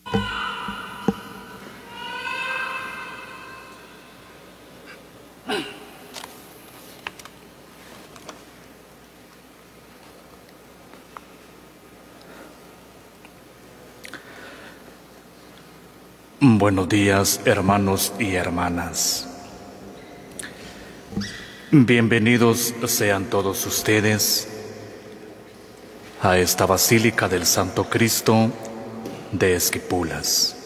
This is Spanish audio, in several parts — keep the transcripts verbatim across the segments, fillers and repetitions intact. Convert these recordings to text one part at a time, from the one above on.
Buenos días, hermanos y hermanas. Bienvenidos sean todos ustedes a esta Basílica del Santo Cristo de Esquipulas.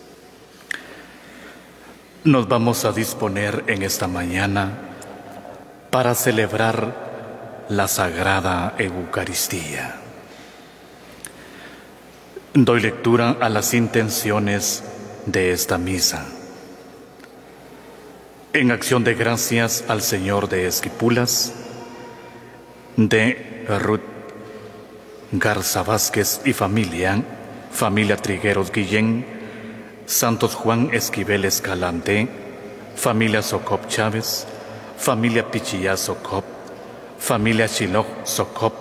Nos vamos a disponer en esta mañana para celebrar la Sagrada Eucaristía. Doy lectura a las intenciones de esta misa. En acción de gracias al Señor de Esquipulas, de Ruth Garza Vázquez y familia, familia Trigueros Guillén, Santos Juan Esquivel Escalante, familia Socop Chávez, familia Pichillá Socop, familia Shiloh Socop,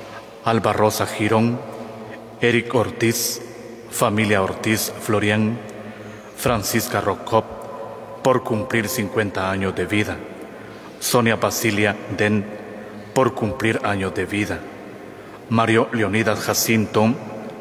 Alba Rosa Girón, Eric Ortiz, familia Ortiz Florián, Francisca Rocop, por cumplir cincuenta años de vida. Sonia Basilia Den, por cumplir años de vida. Mario Leonidas Jacinto,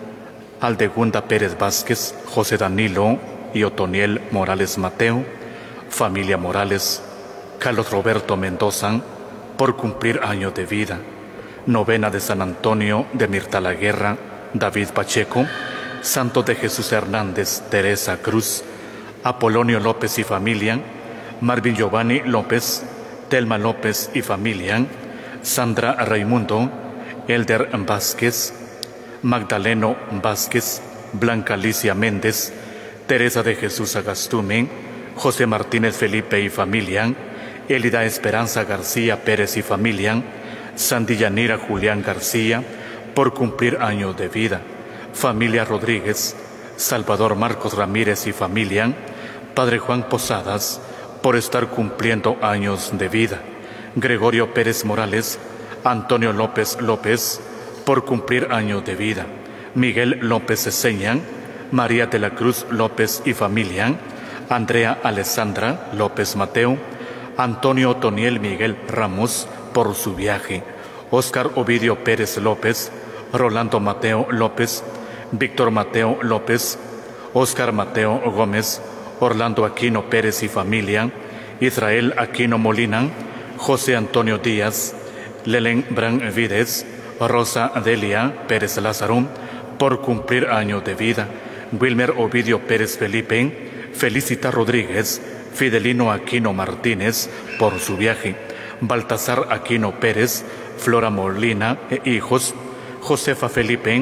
Aldegunda Pérez Vázquez, José Danilo y Otoniel Morales Mateo, familia Morales. Carlos Roberto Mendoza, por cumplir años de vida. Novena de San Antonio de Mirta la Guerra, David Pacheco, Santo de Jesús Hernández, Teresa Cruz, Apolonio López y familia, Marvin Giovanni López, Telma López y familia, Sandra Raimundo, Elder Vázquez, Magdaleno Vázquez, Blanca Alicia Méndez, Teresa de Jesús Agastume, José Martínez Felipe y familia, Elida Esperanza García Pérez y familia, Sandy Yanira Julián García, por cumplir años de vida. Familia Rodríguez, Salvador Marcos Ramírez y familia, Padre Juan Posadas, por estar cumpliendo años de vida. Gregorio Pérez Morales, Antonio López López, por cumplir años de vida. Miguel López Ceseña, María de la Cruz López y familia, Andrea Alessandra López Mateo, Antonio Otoniel Miguel Ramos, por su viaje. Óscar Ovidio Pérez López, Rolando Mateo López, Víctor Mateo López, Óscar Mateo Gómez, Orlando Aquino Pérez y familia, Israel Aquino Molina, José Antonio Díaz, Lelen Bran Vides, Rosa Delia Pérez Lázaro, por cumplir años de vida. Wilmer Ovidio Pérez Felipe, Felicita Rodríguez, Fidelino Aquino Martínez, por su viaje. Baltasar Aquino Pérez, Flora Molina e hijos, Josefa Felipe,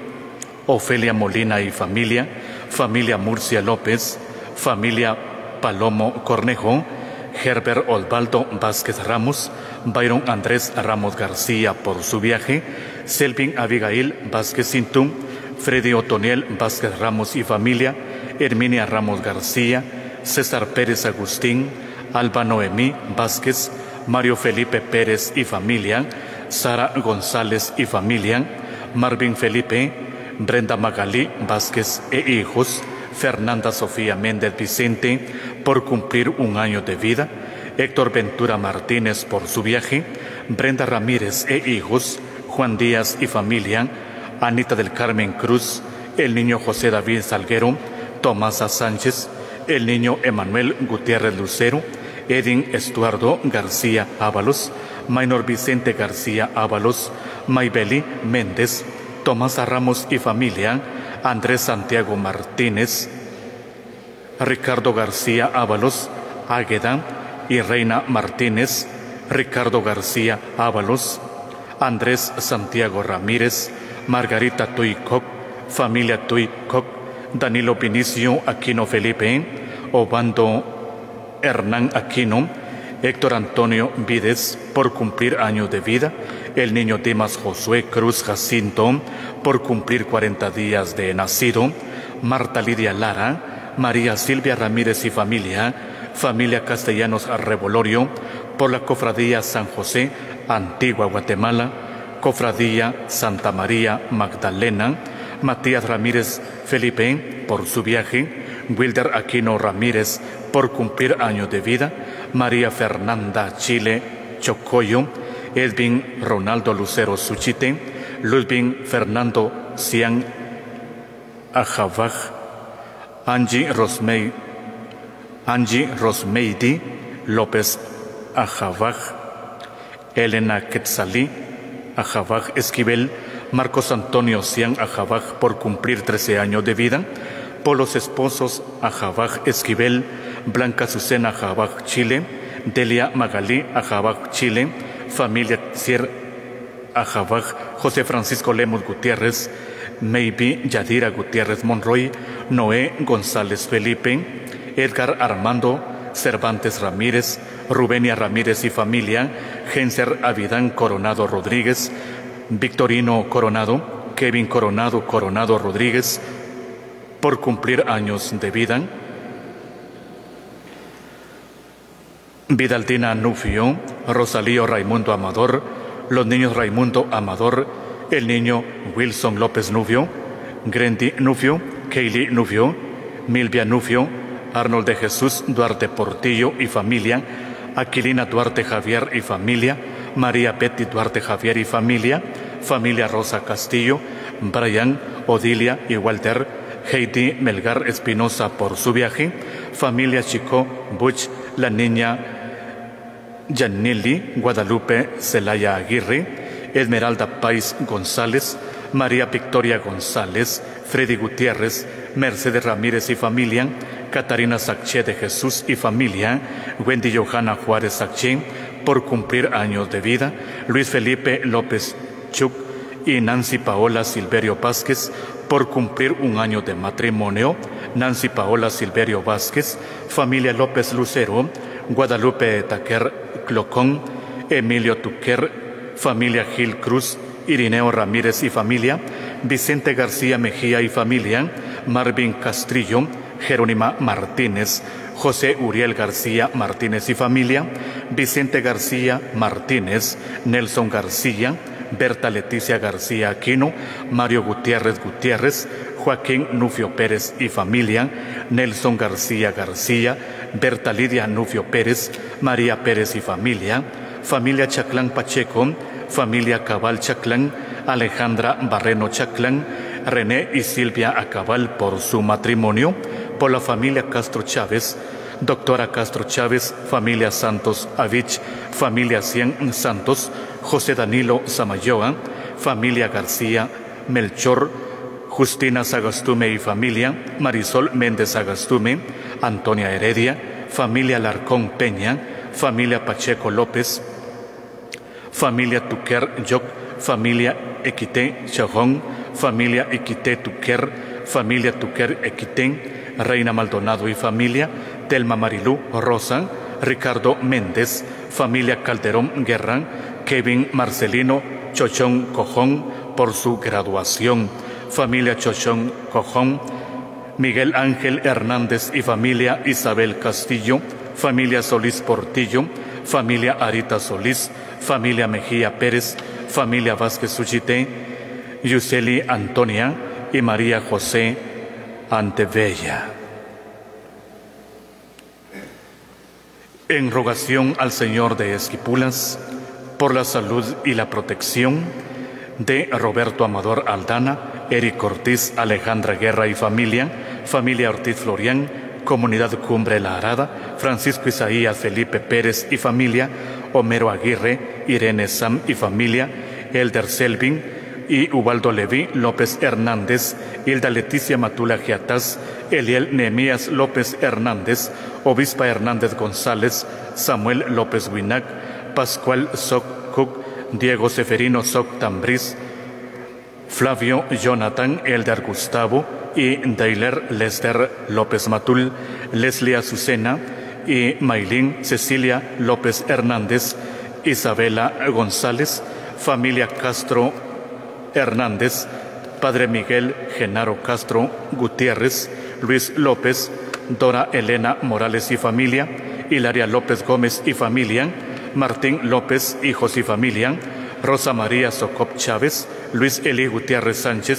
Ofelia Molina y familia, familia Murcia López, familia Palomo Cornejo, Herbert Osvaldo Vázquez Ramos, Byron Andrés Ramos García, por su viaje, Selvin Abigail Vázquez Cintum, Freddy Otoniel Vázquez Ramos y familia, Herminia Ramos García, César Pérez Agustín, Alba Noemí Vázquez, Mario Felipe Pérez y familia, Sara González y familia, Marvin Felipe, Brenda Magalí Vázquez e hijos, Fernanda Sofía Méndez Vicente, por cumplir un año de vida. Héctor Ventura Martínez, por su viaje. Brenda Ramírez e hijos, Juan Díaz y familia, Anita del Carmen Cruz, el niño José David Salguero, Tomasa Sánchez, el niño Emanuel Gutiérrez Lucero, Edin Estuardo García Ábalos, Maynor Vicente García Ábalos, Maybeli Méndez, Tomás Ramos y familia, Andrés Santiago Martínez, Ricardo García Ábalos, Águeda y Reina Martínez, Ricardo García Ábalos, Andrés Santiago Ramírez, Margarita Tuycoc, familia Tuycoc, Danilo Vinicio Aquino Felipe, Obando Hernán Aquino, Héctor Antonio Vides, por cumplir años de vida. El niño Dimas Josué Cruz Jacinto, por cumplir cuarenta días de nacido. Marta Lidia Lara, María Silvia Ramírez y familia, familia Castellanos Arrebolorio, por la Cofradía San José, Antigua Guatemala, Cofradía Santa María Magdalena, Matías Ramírez Felipe por su viaje, Wilder Aquino Ramírez por cumplir año de vida, María Fernanda Chile Chocoyo, Edwin Ronaldo Lucero Suchite, Ludwig Fernando Cian Ajabaj, Angie Rosmey, Angie Rosmeidi López Ajabaj, Elena Quetzalí Ajabaj Esquivel, Marcos Antonio Cian Ajabaj por cumplir trece años de vida, por los esposos Ajabaj Esquivel, Blanca Azucena Ajabaj Chile, Delia Magalí Ajabaj Chile, familia Cier Ajabaj, José Francisco Lemos Gutiérrez, Maybe Yadira Gutiérrez Monroy, Noé González Felipe, Edgar Armando Cervantes Ramírez, Rubenia Ramírez y familia, Genser Avidán Coronado Rodríguez, Victorino Coronado, Kevin Coronado Coronado Rodríguez, por cumplir años de vida, Vidaldina Nufio, Rosalío Raimundo Amador, los niños Raimundo Amador, el niño Wilson López Nufio, Grendy Nufio, Kaylee Nufio, Milvia Nufio, Arnold de Jesús Duarte Portillo y familia, Aquilina Duarte Javier y familia, María Betty Duarte Javier y familia, familia Rosa Castillo, Brian, Odilia y Walter, Heidi Melgar Espinosa por su viaje, familia Chico Butch, la niña Yanili Guadalupe Celaya Aguirre, Esmeralda Pais González, María Victoria González, Freddy Gutiérrez, Mercedes Ramírez y familia, Catarina Sacché de Jesús y familia, Wendy Johanna Juárez Sacché por cumplir años de vida, Luis Felipe López Chuc y Nancy Paola Silverio Vázquez por cumplir un año de matrimonio, Nancy Paola Silverio Vázquez, familia López Lucero, Guadalupe Taquer Clocón, Emilio Tuquer, familia Gil Cruz, Irineo Ramírez y familia, Vicente García Mejía y familia, Marvin Castrillo, Jerónima Martínez, José Uriel García Martínez y familia, Vicente García Martínez, Nelson García, Berta Leticia García Aquino, Mario Gutiérrez Gutiérrez, Joaquín Nufio Pérez y familia, Nelson García García, Berta Lidia Nufio Pérez, María Pérez y familia, familia Chaclán Pacheco, familia Cabal Chaclán, Alejandra Barreno Chaclán, René y Silvia Acabal por su matrimonio, por la familia Castro Chávez, doctora Castro Chávez, familia Santos Avich, familia Cien Santos, José Danilo Samayoa, familia García Melchor, Justina Sagastume y familia, Marisol Méndez Sagastume, Antonia Heredia, familia Larcón Peña, familia Pacheco López, familia Tuquer Yoc, familia Equité Chajón, familia Equité Tuquer, familia Tuquer Equité, Reina Maldonado y familia, Telma Marilú Rosa, Ricardo Méndez, familia Calderón Guerra, Kevin Marcelino Chochón Cojón por su graduación, familia Chochón Cojón, Miguel Ángel Hernández y familia, Isabel Castillo, familia Solís Portillo, familia Arita Solís, familia Mejía Pérez, familia Vázquez Suchité, Yuseli Antonia y María José Antebella. En rogación al Señor de Esquipulas por la salud y la protección de Roberto Amador Aldana, Eric Ortiz, Alejandra Guerra y familia, familia Ortiz Florián, Comunidad Cumbre La Arada, Francisco Isaías Felipe Pérez y familia, Homero Aguirre, Irene Sam y familia, Elder Selvin y Ubaldo Leví López Hernández, Hilda Leticia Matula Giatás, Eliel Nehemías López Hernández, Obispa Hernández González, Samuel López Winac, Pascual Soc Cook, Diego Seferino Soc Tambriz, Flavio Jonathan Elder Gustavo y Dailer Lester López Matul, Leslie Azucena y Maylin Cecilia López Hernández, Isabela González, familia Castro Hernández, Padre Miguel Genaro Castro Gutiérrez, Luis López, Dora Elena Morales y familia, Hilaria López Gómez y familia, Martín López, hijos y familia, Rosa María Socop Chávez, Luis Eli Gutiérrez Sánchez,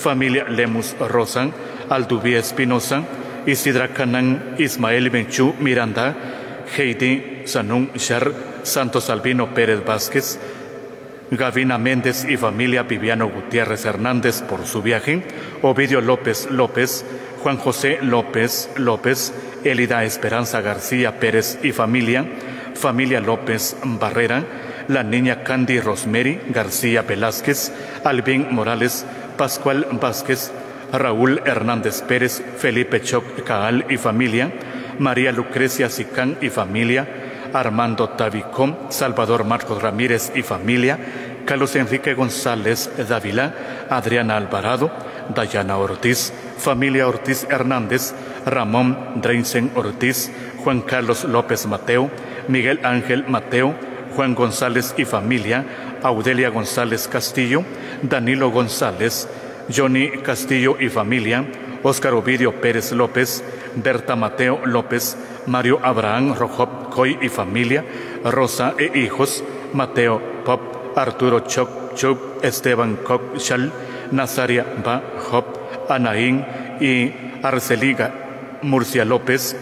familia Lemus Rosan, Alduví Espinosa, Isidra Canán, Ismael Benchú Miranda, Heidi Sanún Shar, Santos Albino Pérez Vázquez, Gavina Méndez y familia Viviano Gutiérrez Hernández por su viaje, Ovidio López López, Juan José López López, Elida Esperanza García Pérez y familia, familia López Barrera, la niña Candy Rosemary García Velázquez, Albín Morales, Pascual Vázquez, Raúl Hernández Pérez, Felipe Choc Caal y familia, María Lucrecia Sicán y familia, Armando Tabicón, Salvador Marcos Ramírez y familia, Carlos Enrique González Dávila, Adriana Alvarado, Dayana Ortiz, familia Ortiz Hernández, Ramón Dreinsen Ortiz, Juan Carlos López Mateo, Miguel Ángel Mateo, Juan González y familia, Audelia González Castillo, Danilo González, Johnny Castillo y familia, Óscar Ovidio Pérez López, Berta Mateo López, Mario Abraham Rojop Coy y familia, Rosa e hijos, Mateo Pop, Arturo Choc Chup, Esteban Coc Chal, Nazaria Ba Hop, Anaín y Arceliga Murcia López,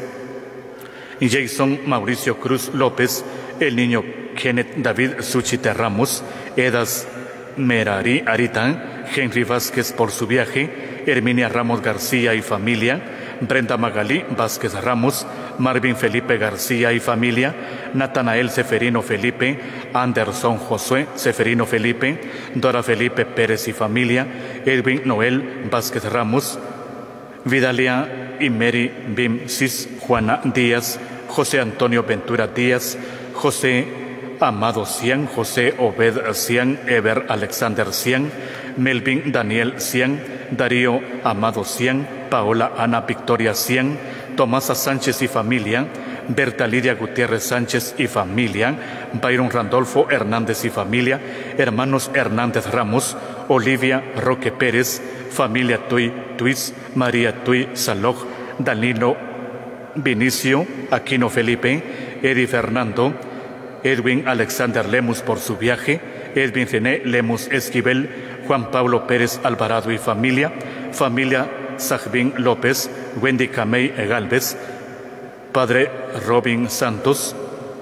Jason Mauricio Cruz López, el niño Kenneth David Suchite Ramos, Edas Merari Arita, Henry Vázquez por su viaje, Herminia Ramos García y familia, Brenda Magalí Vázquez Ramos, Marvin Felipe García y familia, Natanael Seferino Felipe, Anderson Josué Seferino Felipe, Dora Felipe Pérez y familia, Edwin Noel Vázquez Ramos, Vidalia y Mary Bim Cis, Juana Díaz, José Antonio Ventura Díaz, José Amado Cian, José Obed Cian, Ever Alexander Cian, Melvin Daniel Cian, Darío Amado Cian, Paola Ana Victoria Cian, Tomasa Sánchez y familia, Berta Lidia Gutiérrez Sánchez y familia, Byron Randolfo Hernández y familia, hermanos Hernández Ramos, Olivia Roque Pérez, familia Tuy Tuis, María Tuy Saloj, Danilo Vinicio Aquino Felipe, Edi Fernando, Edwin Alexander Lemus por su viaje, Edwin René Lemus Esquivel, Juan Pablo Pérez Alvarado y familia, familia Sajbín López, Wendy Camey Galvez, padre Robin Santos,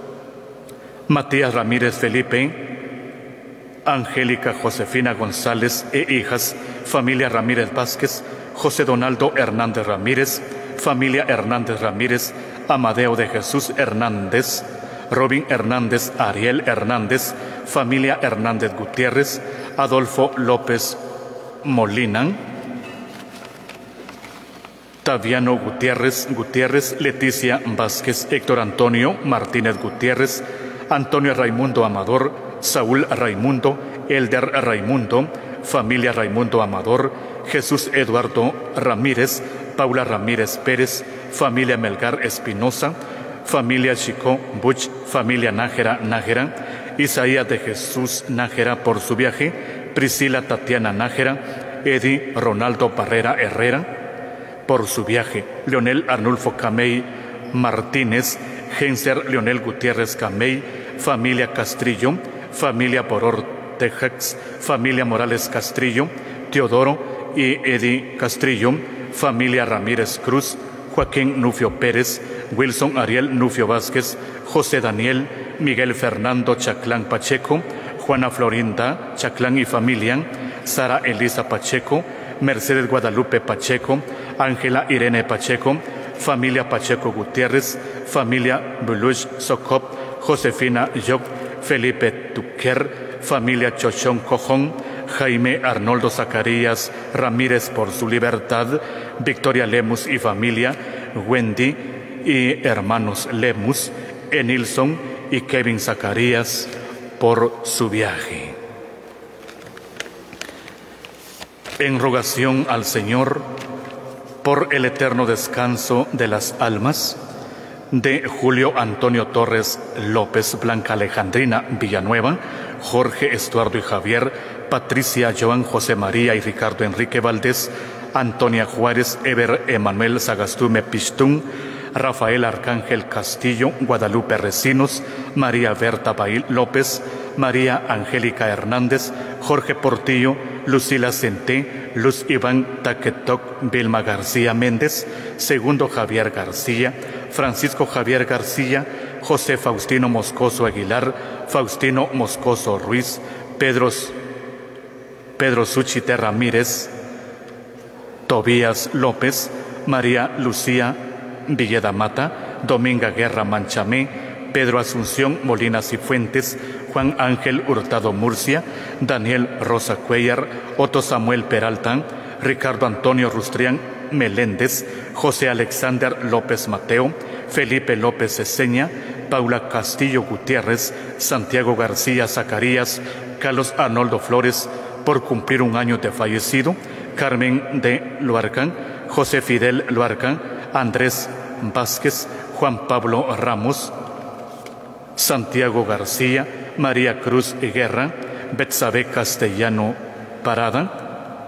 Matías Ramírez Felipe, Angélica Josefina González e hijas, familia Ramírez Vázquez, José Donaldo Hernández Ramírez, familia Hernández Ramírez, Amadeo de Jesús Hernández, Robin Hernández, Ariel Hernández, familia Hernández Gutiérrez, Adolfo López Molina, Taviano Gutiérrez Gutiérrez, Leticia Vázquez, Héctor Antonio Martínez Gutiérrez, Antonio Raimundo Amador, Saúl Raimundo, Elder Raimundo, familia Raimundo Amador, Jesús Eduardo Ramírez, Paula Ramírez Pérez, familia Melgar Espinosa, familia Chico Buch, familia Nájera Nájera, Isaías de Jesús Nájera por su viaje, Priscila Tatiana Nájera, Edi Ronaldo Barrera Herrera por su viaje, Leonel Arnulfo Camey Martínez, Genser Leonel Gutiérrez Camey, familia Castrillo, familia Poror Tejax, familia Morales Castrillo, Teodoro y Edi Castrillo, familia Ramírez Cruz, Joaquín Nufio Pérez, Wilson Ariel Nufio Vázquez, José Daniel, Miguel Fernando Chaclán Pacheco, Juana Florinda Chaclán y familia, Sara Elisa Pacheco, Mercedes Guadalupe Pacheco, Ángela Irene Pacheco, familia Pacheco Gutiérrez, familia Buluch Socop, Josefina Yoc, Felipe Tuquer, familia Chochón Cojón, Jaime Arnoldo Zacarías Ramírez por su libertad, Victoria Lemus y familia, Wendy y hermanos Lemus, Enilson y Kevin Zacarías por su viaje. En rogación al Señor por el eterno descanso de las almas de Julio Antonio Torres López, Blanca Alejandrina Villanueva, Jorge Estuardo y Javier, Patricia Joan José María y Ricardo Enrique Valdés, Antonia Juárez, Eber Emanuel Sagastume Pistún, Rafael Arcángel Castillo, Guadalupe Recinos, María Berta Bail López, María Angélica Hernández, Jorge Portillo, Lucila Centé, Luz Iván Taquetoc, Vilma García Méndez, Segundo Javier García, Francisco Javier García, José Faustino Moscoso Aguilar, Faustino Moscoso Ruiz, Pedro, Pedro Suchite Ramírez, Tobías López, María Lucía Villeda Mata, Dominga Guerra Manchamé, Pedro Asunción Molina Cifuentes, Juan Ángel Hurtado Murcia, Daniel Rosa Cuellar, Otto Samuel Peralta, Ricardo Antonio Rustrián Meléndez, José Alexander López Mateo, Felipe López Eseña, Paula Castillo Gutiérrez, Santiago García Zacarías, Carlos Arnoldo Flores, por cumplir un año de fallecido, Carmen de Luarcán, José Fidel Luarcán, Andrés Vázquez, Juan Pablo Ramos, Santiago García, María Cruz Guerra, Betsabe Castellano Parada,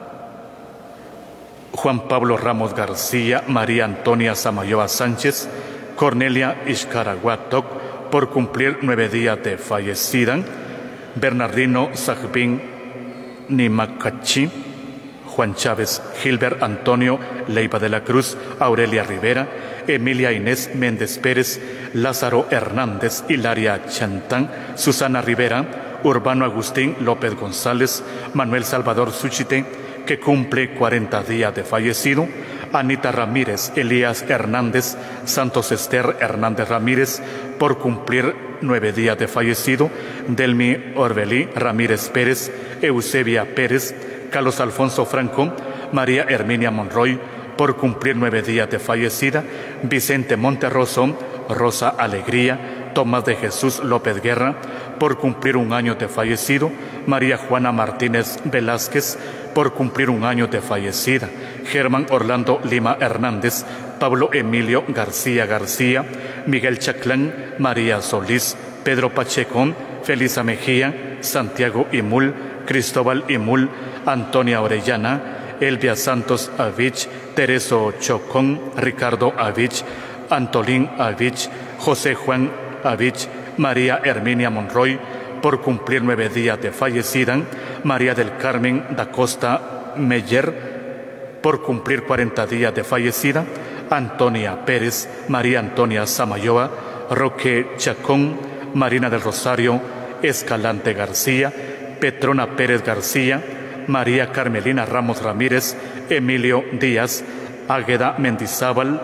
Juan Pablo Ramos García, María Antonia Samayoa Sánchez, Cornelia Ixcaraguatoc, por cumplir nueve días de fallecida, Bernardino Sajbín Nimacachi, Juan Chávez, Gilbert Antonio Leiva de la Cruz, Aurelia Rivera, Emilia Inés Méndez Pérez, Lázaro Hernández, Hilaria Chantán, Susana Rivera, Urbano Agustín López González, Manuel Salvador Suchite, que cumple cuarenta días de fallecido, Anita Ramírez, Elías Hernández, Santos Esther Hernández Ramírez, por cumplir nueve días de fallecido, Delmi Orbelí Ramírez Pérez, Eusebia Pérez, Carlos Alfonso Franco, María Herminia Monroy, por cumplir nueve días de fallecida, Vicente Monterroso, Rosa Alegría, Tomás de Jesús López Guerra, por cumplir un año de fallecido, María Juana Martínez Velázquez, por cumplir un año de fallecida, Germán Orlando Lima Hernández, Pablo Emilio García García, Miguel Chaclán, María Solís, Pedro Pacheco, Felisa Mejía, Santiago Imul, Cristóbal Imul, Antonia Orellana, Elvia Santos Avich, Tereso Chocón, Ricardo Avich, Antolín Avich, José Juan Avich, María Herminia Monroy, por cumplir nueve días de fallecida, María del Carmen da Costa Meyer, por cumplir cuarenta días de fallecida, Antonia Pérez, María Antonia Samayoa, Roque Chacón, Marina del Rosario Escalante García, Petrona Pérez García, María Carmelina Ramos Ramírez, Emilio Díaz, Águeda Mendizábal,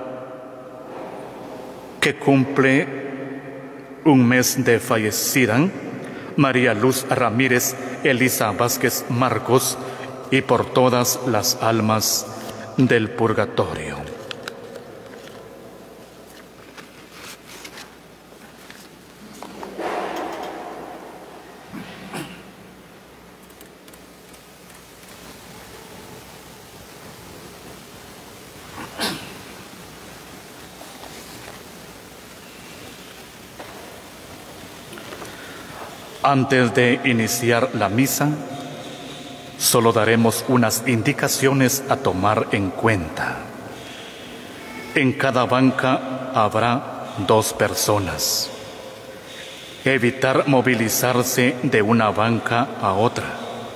que cumple un mes de fallecida, María Luz Ramírez, Elisa Vázquez Marcos, y por todas las almas del purgatorio. Antes de iniciar la misa, solo daremos unas indicaciones a tomar en cuenta. En cada banca habrá dos personas. Evitar movilizarse de una banca a otra.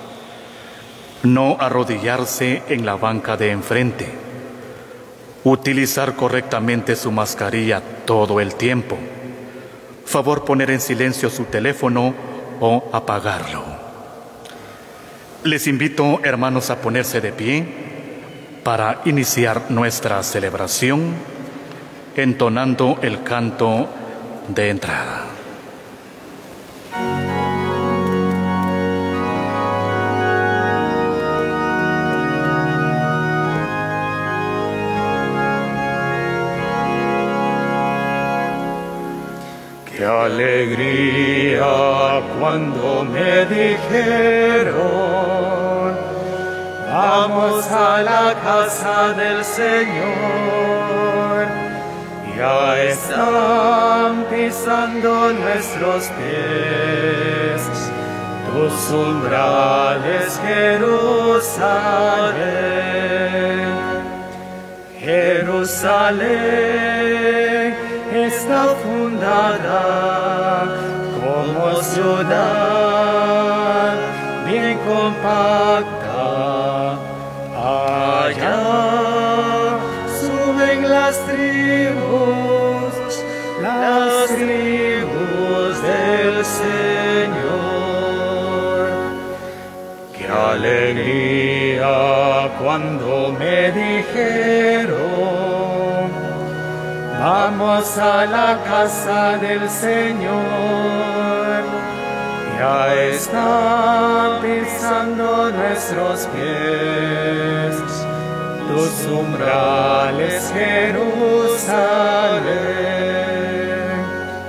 No arrodillarse en la banca de enfrente. Utilizar correctamente su mascarilla todo el tiempo. Favor poner en silencio su teléfono o apagarlo. Les invito, hermanos, a ponerse de pie para iniciar nuestra celebración entonando el canto de entrada. ¡Qué alegría cuando me dijeron, vamos a la casa del Señor! Ya están pisando nuestros pies tus umbrales, Jerusalén. Jerusalén está fundada como ciudad bien compacta. Allá suben las tribus, las tribus del Señor. Qué alegría cuando me dijeron: vamos a la casa del Señor. Ya están pisando nuestros pies tus umbrales, Jerusalén.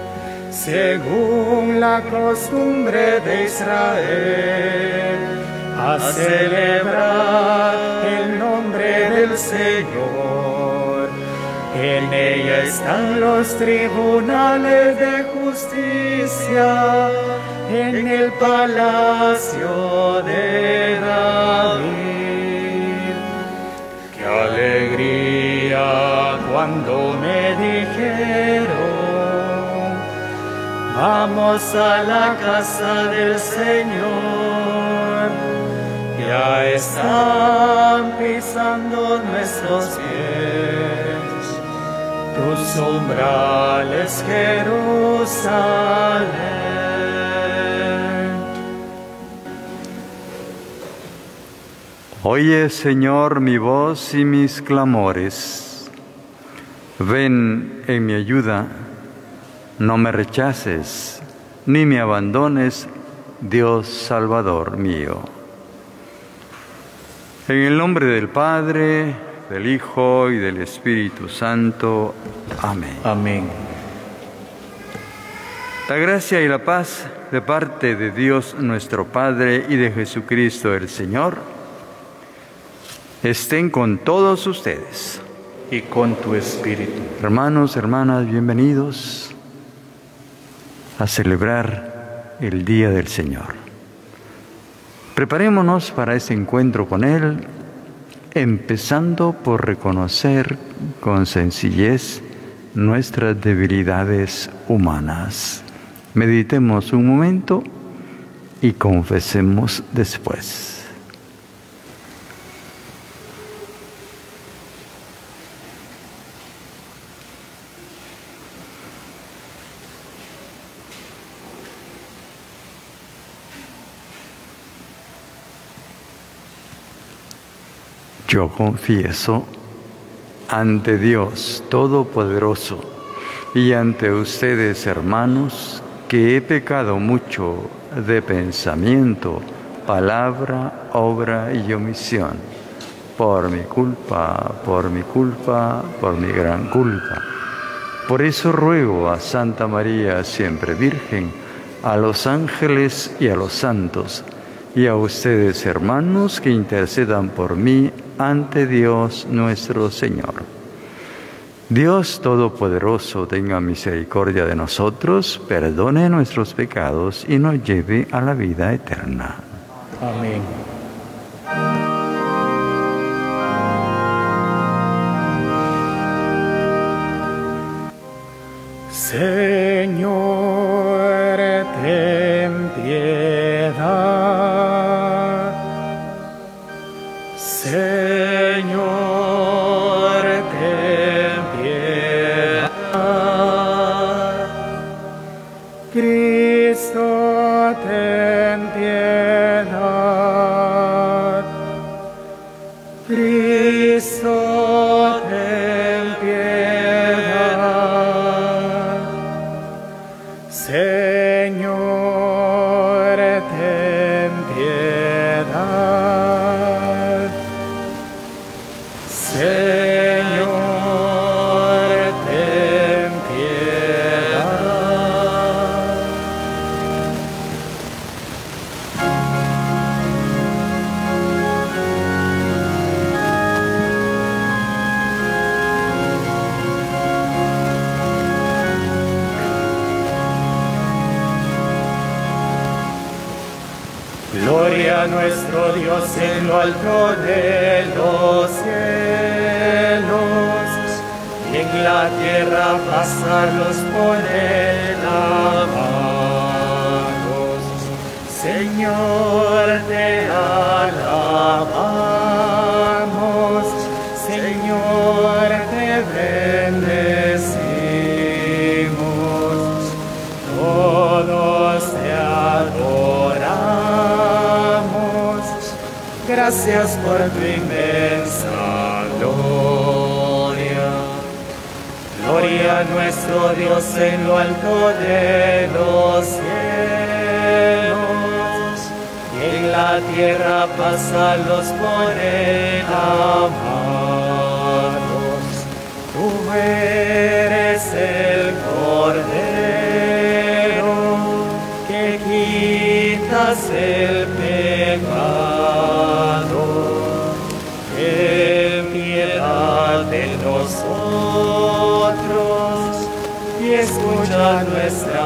Según la costumbre de Israel, a celebrar el nombre del Señor. En ella están los tribunales de justicia, en el palacio de David. Qué alegría cuando me dijeron: vamos a la casa del Señor. Ya están pisando nuestros pies tus umbrales, Jerusalén. Oye, Señor, mi voz y mis clamores. Ven en mi ayuda, no me rechaces, ni me abandones, Dios Salvador mío. En el nombre del Padre, del Hijo y del Espíritu Santo. Amén. Amén. La gracia y la paz de parte de Dios nuestro Padre y de Jesucristo el Señor estén con todos ustedes. Y con tu espíritu. Hermanos, hermanas, bienvenidos a celebrar el Día del Señor. Preparémonos para ese encuentro con Él, empezando por reconocer con sencillez nuestras debilidades humanas. Meditemos un momento y confesemos después. Yo confieso ante Dios Todopoderoso y ante ustedes, hermanos, que he pecado mucho de pensamiento, palabra, obra y omisión, por mi culpa, por mi culpa, por mi gran culpa. Por eso ruego a Santa María, siempre Virgen, a los ángeles y a los santos, y a ustedes, hermanos, que intercedan por mí ante Dios nuestro Señor. Dios Todopoderoso tenga misericordia de nosotros, perdone nuestros pecados y nos lleve a la vida eterna. Amén. Señor, ten piedad. Señor, ten piedad. Cristo, ten piedad. Cristo, ten piedad. Señor, ten piedad. Señor, ten piedad. Gloria a nuestro Dios en lo alto de los cielos, y en la tierra pasarlos por el amados. Señor, Señor, te alabamos, Señor, te bendecimos, todos te adoramos, gracias por tu inmensa gloria. Gloria a nuestro Dios en lo alto de los cielos, y en la tierra paz a los por él amados. Tú eres el Cordero que quitas el pecado. Ten piedad de nosotros y escucha nuestra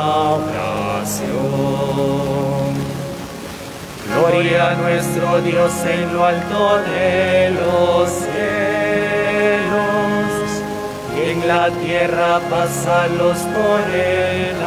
oración. Gloria a nuestro Dios en lo alto de los cielos, y en la tierra paz a los por él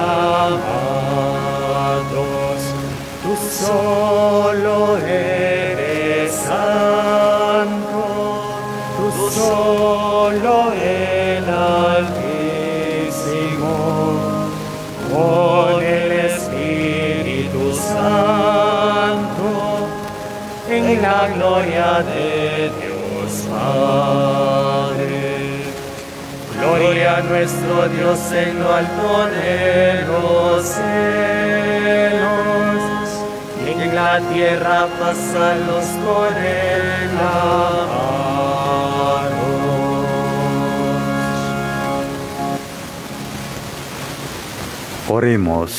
amados. Tú solo eres santo, tú solo el Altísimo, con el Espíritu Santo, en la gloria de Dios Padre. Gloria a nuestro Dios en lo alto de los cielos, y en la tierra paz a los por él amados. Oremos.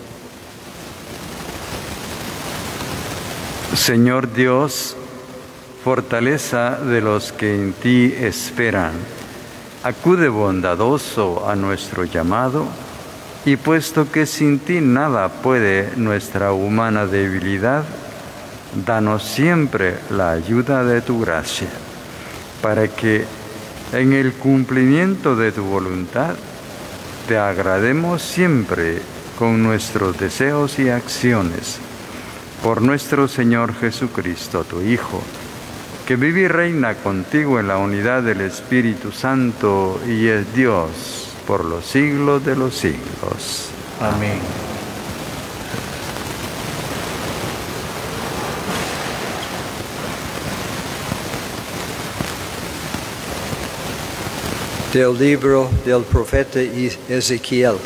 Señor Dios, fortaleza de los que en ti esperan, acude bondadoso a nuestro llamado, y puesto que sin ti nada puede nuestra humana debilidad, danos siempre la ayuda de tu gracia, para que en el cumplimiento de tu voluntad te agrademos siempre con nuestros deseos y acciones. Por nuestro Señor Jesucristo, tu Hijo, que vive y reina contigo en la unidad del Espíritu Santo y es Dios por los siglos de los siglos. Amén. Del libro del profeta Ezequiel.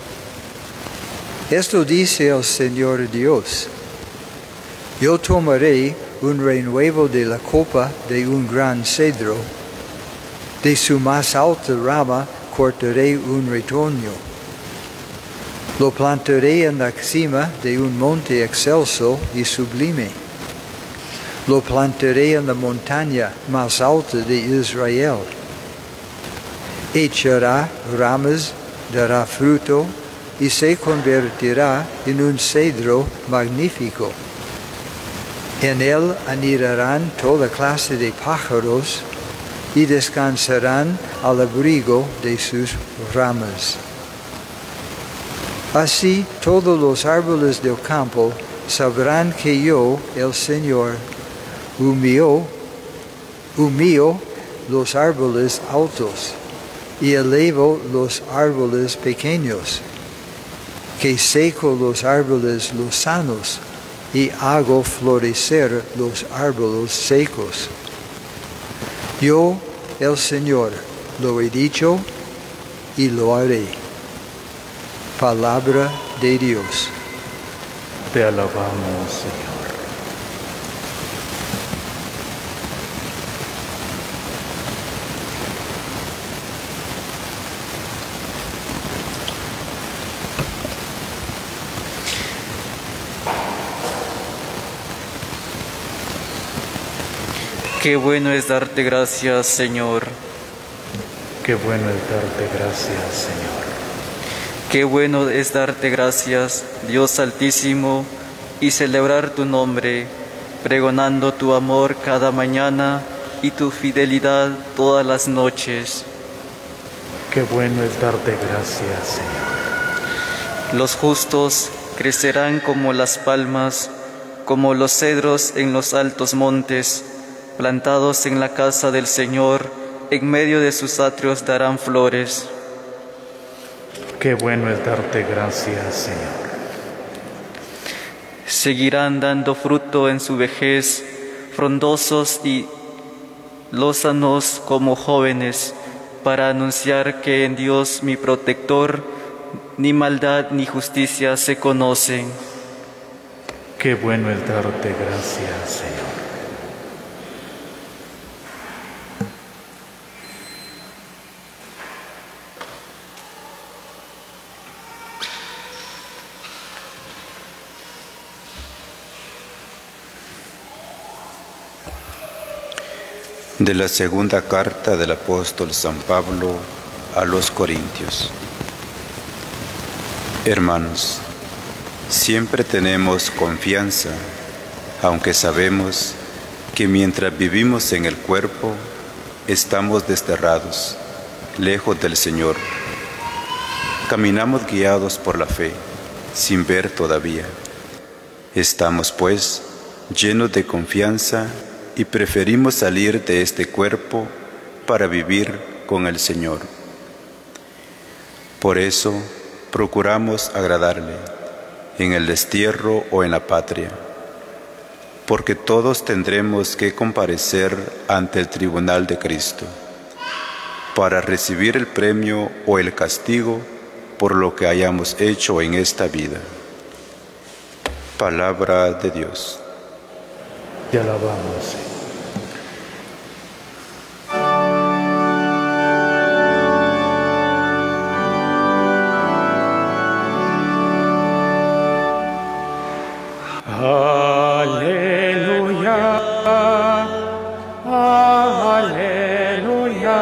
Esto dice el Señor Dios: yo tomaré un renuevo de la copa de un gran cedro, de su más alta rama cortaré un retoño, lo plantaré en la cima de un monte excelso y sublime, lo plantaré en la montaña más alta de Israel. Echará ramas, dará fruto y se convertirá en un cedro magnífico. En él anidarán toda clase de pájaros y descansarán al abrigo de sus ramas. Así todos los árboles del campo sabrán que yo, el Señor, humillo, humillo los árboles altos y elevo los árboles pequeños, que seco los árboles lozanos y hago florecer los árboles secos. Yo, el Señor, lo he dicho y lo haré. Palabra de Dios. Te alabamos, Señor. Qué bueno es darte gracias, Señor. Qué bueno es darte gracias, Señor. Qué bueno es darte gracias, Dios Altísimo, y celebrar tu nombre, pregonando tu amor cada mañana y tu fidelidad todas las noches. Qué bueno es darte gracias, Señor. Los justos crecerán como las palmas, como los cedros en los altos montes, plantados en la casa del Señor, en medio de sus atrios darán flores. Qué bueno es darte gracias, Señor. Seguirán dando fruto en su vejez, frondosos y lózanos como jóvenes, para anunciar que en Dios mi protector ni maldad ni justicia se conocen. Qué bueno es darte gracias, Señor. De la segunda carta del apóstol San Pablo a los Corintios. Hermanos, siempre tenemos confianza, aunque sabemos que mientras vivimos en el cuerpo, estamos desterrados, lejos del Señor. Caminamos guiados por la fe, sin ver todavía. Estamos, pues, llenos de confianza y preferimos salir de este cuerpo para vivir con el Señor. Por eso procuramos agradarle en el destierro o en la patria, porque todos tendremos que comparecer ante el tribunal de Cristo para recibir el premio o el castigo por lo que hayamos hecho en esta vida. Palabra de Dios. Te alabamos, Señor. Aleluya, aleluya,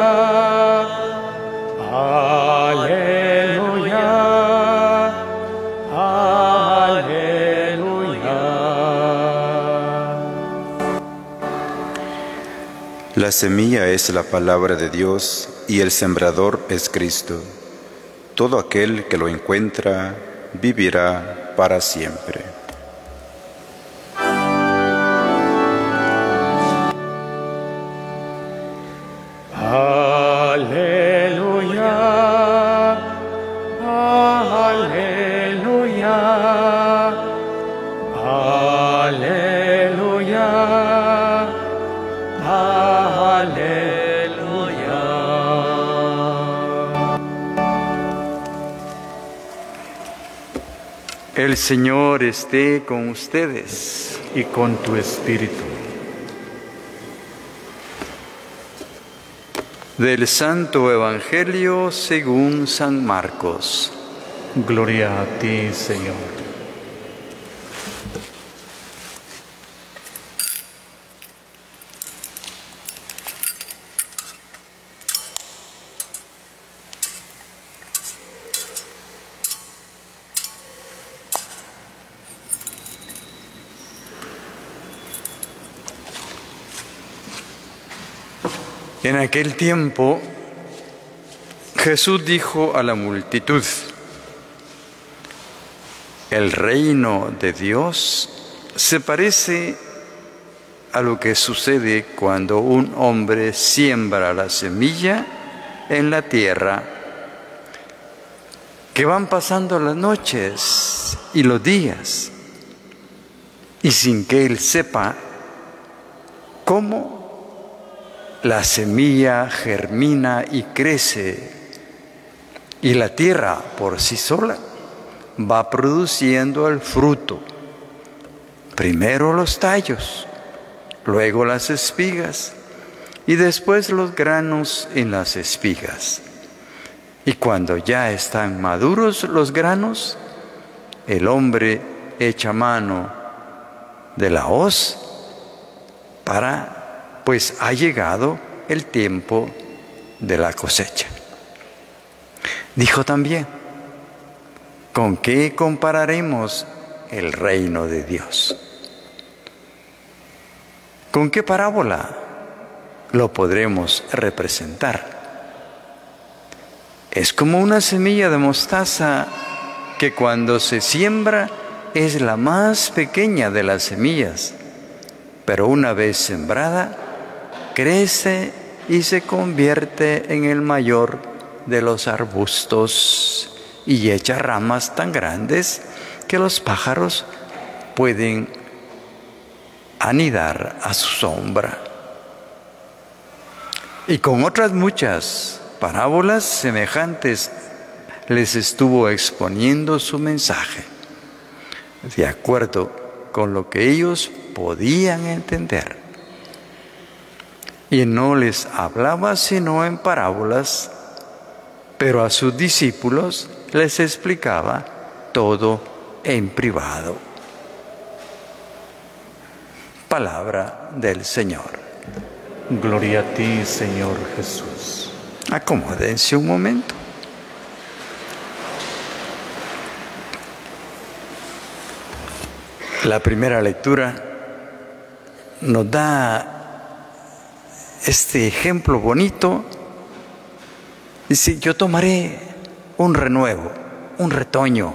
aleluya, aleluya. La semilla es la palabra de Dios y el sembrador es Cristo. Todo aquel que lo encuentra vivirá para siempre. Aleluya, aleluya, aleluya, aleluya. El Señor esté con ustedes. Y con tu espíritu. Del Santo Evangelio según San Marcos. Gloria a ti, Señor. En aquel tiempo, Jesús dijo a la multitud: el reino de Dios se parece a lo que sucede cuando un hombre siembra la semilla en la tierra, que van pasando las noches y los días, y sin que él sepa cómo la semilla germina y crece, y la tierra por sí sola va produciendo el fruto. Primero los tallos, luego las espigas, y después los granos en las espigas. Y cuando ya están maduros los granos, el hombre echa mano de la hoz para pues ha llegado el tiempo de la cosecha. Dijo también: ¿con qué compararemos el reino de Dios? ¿Con qué parábola lo podremos representar? Es como una semilla de mostaza que cuando se siembra es la más pequeña de las semillas, pero una vez sembrada, crece y se convierte en el mayor de los arbustos y echa ramas tan grandes que los pájaros pueden anidar a su sombra. Y con otras muchas parábolas semejantes les estuvo exponiendo su mensaje, de acuerdo con lo que ellos podían entender. Y no les hablaba sino en parábolas, pero a sus discípulos les explicaba todo en privado. Palabra del Señor. Gloria a ti, Señor Jesús. Acomódense un momento. La primera lectura nos da este ejemplo bonito. Dice, yo tomaré un renuevo, un retoño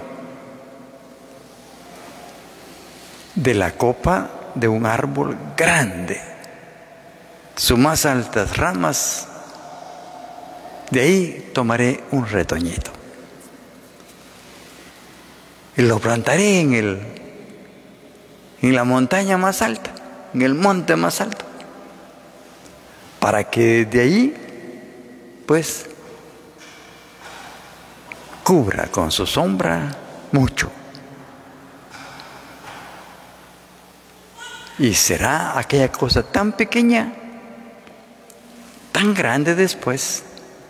de la copa de un árbol grande, sus más altas ramas, de ahí tomaré un retoñito y lo plantaré en el, en la montaña más alta, en el monte más alto, para que de ahí, pues, cubra con su sombra mucho. Y será aquella cosa tan pequeña, tan grande después,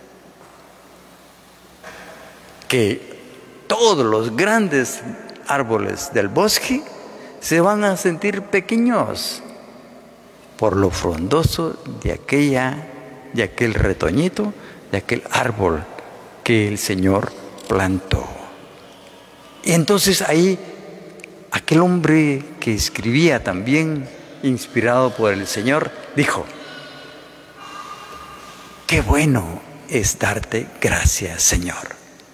que todos los grandes árboles del bosque se van a sentir pequeños por lo frondoso de aquella, de aquel retoñito, de aquel árbol que el Señor plantó. Y entonces ahí aquel hombre que escribía también, inspirado por el Señor, dijo, qué bueno es darte gracias, Señor.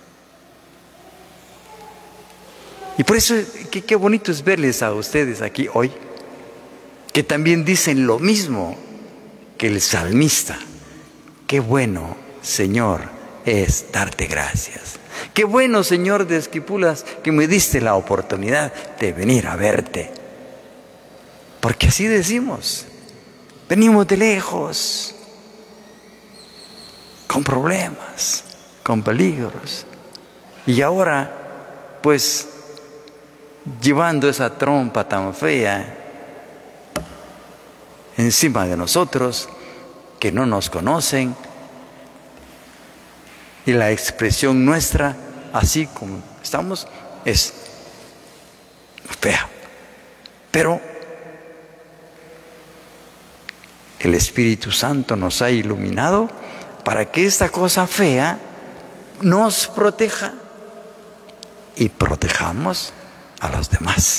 Y por eso, qué, qué bonito es verles a ustedes aquí hoy, que también dicen lo mismo que el salmista. Qué bueno, Señor, es darte gracias. Qué bueno, Señor de Esquipulas, que me diste la oportunidad de venir a verte. Porque así decimos, venimos de lejos, con problemas, con peligros. Y ahora, pues, llevando esa trompa tan fea encima de nosotros, que no nos conocen, y la expresión nuestra, así como estamos, es fea. Pero el Espíritu Santo nos ha iluminado para que esta cosa fea nos proteja y protejamos a los demás.